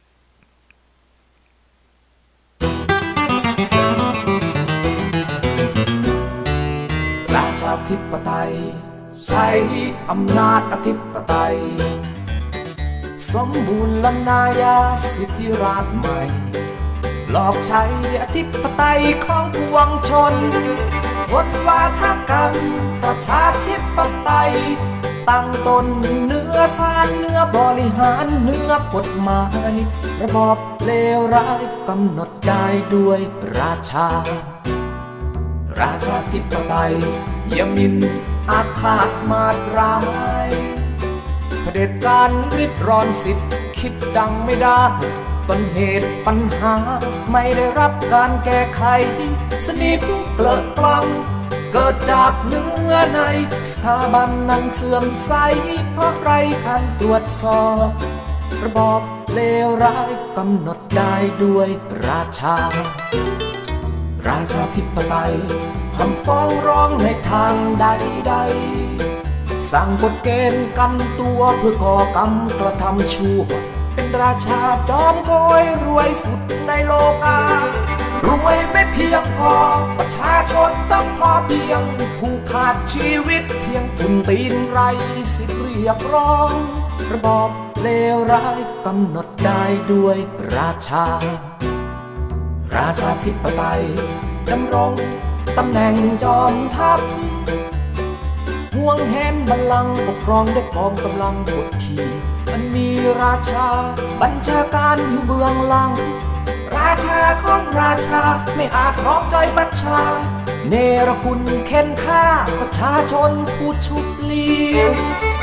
C: ราชาธิปไตยใช้อำนาจอธิปไตยสมบูรณ์ล้านนายาสิทธิราชย์ใหม่หลอกใช้อธิปไตยของปวงชนวนวาทกรรมประชาธิปไตยตั้งตนเนื้อสารเนื้อบริหารเนื้อกฎหมายระบอบเลวร้ายกำหนดได้ด้วยราชาราชาธิปไตยยมินอาฆาตมาตร้ายเผด็จการริดรอนสิทธิ์คิดดังไม่ได้ต้นเหตุปัญหาไม่ได้รับการแก้ไขสนิทเกลอะกลังเกิดจากเนื้อในสถาบันนั้นเสื่อมใสเพราะไร้การตรวจสอบระบอบเลวร้ายกำหนดได้ด้วยราชาราชาธิปไตยห้ามฟ้องร้องในทางใดๆสร้างกฎเกณฑ์กันตัวเพื่อก่อกรรมกระทำชั่วเป็นราชาจอมโกยรวยสุดในโลการวยไม่เพียงพอประชาชนต้องพอเพียงผู้ขาดชีวิตเพียงฝุ่นตีนไรสิทธิ์เรียกร้องระบอบเลวร้ายกำหนดได้ด้วยราชาราชาธิปไตยดำรงตำแหน่งจอมทัพห่วงแหนบัลลังก์ปกครองด้วยกองกำลังกดขี่มันมีราชาบัญชาการอยู่เบื้องหลังราชาของราชาไม่อาจครองใจประชาเนรคุณเค้นฆ่าประชาชนผู้ชุบเลี้ยง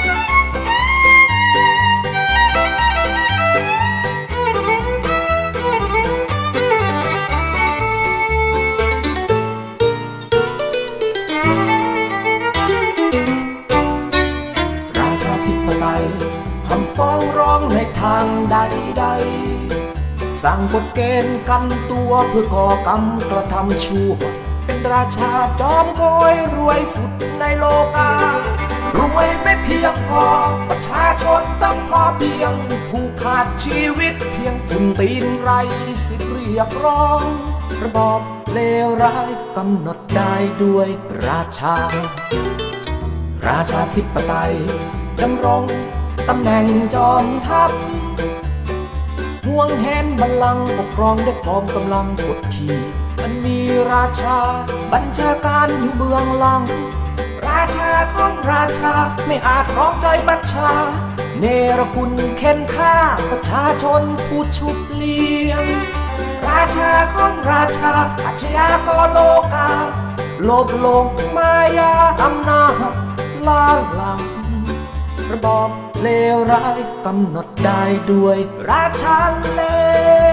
C: คำฟ้องร้องในทางใดๆสั่งกฎเกณฑ์กันตัวเพื่อก่อกรรมกระทำชั่วเป็นราชาจอมโกยรวยสุดในโลการวยไม่เพียงพอประชาชนต้องพอเพียงผู้ขาดชีวิตเพียงฝุ่นตีนไรสิทธิ์เรียกร้องระบอบเลวร้ายกำหนดได้ด้วยราชาราชาธิปไตยดำรงตำแหน่งจอมทัพห่วงแหนบัลลังก์ปกครองด้วยกองกำลังกดขี่มันมีราชาบัญชาการอยู่เบื้องหลังราชาของราชาไม่อาจครองใจประชาเนรคุณเค้นฆ่าประชาชนผู้ชุบเลี้ยงราชาของราชาอาชญากรโลกาโลภหลงมายาอำนาจล้าหลังระบอบเลวร้ายกำหนดได้ด้วยราชาเลว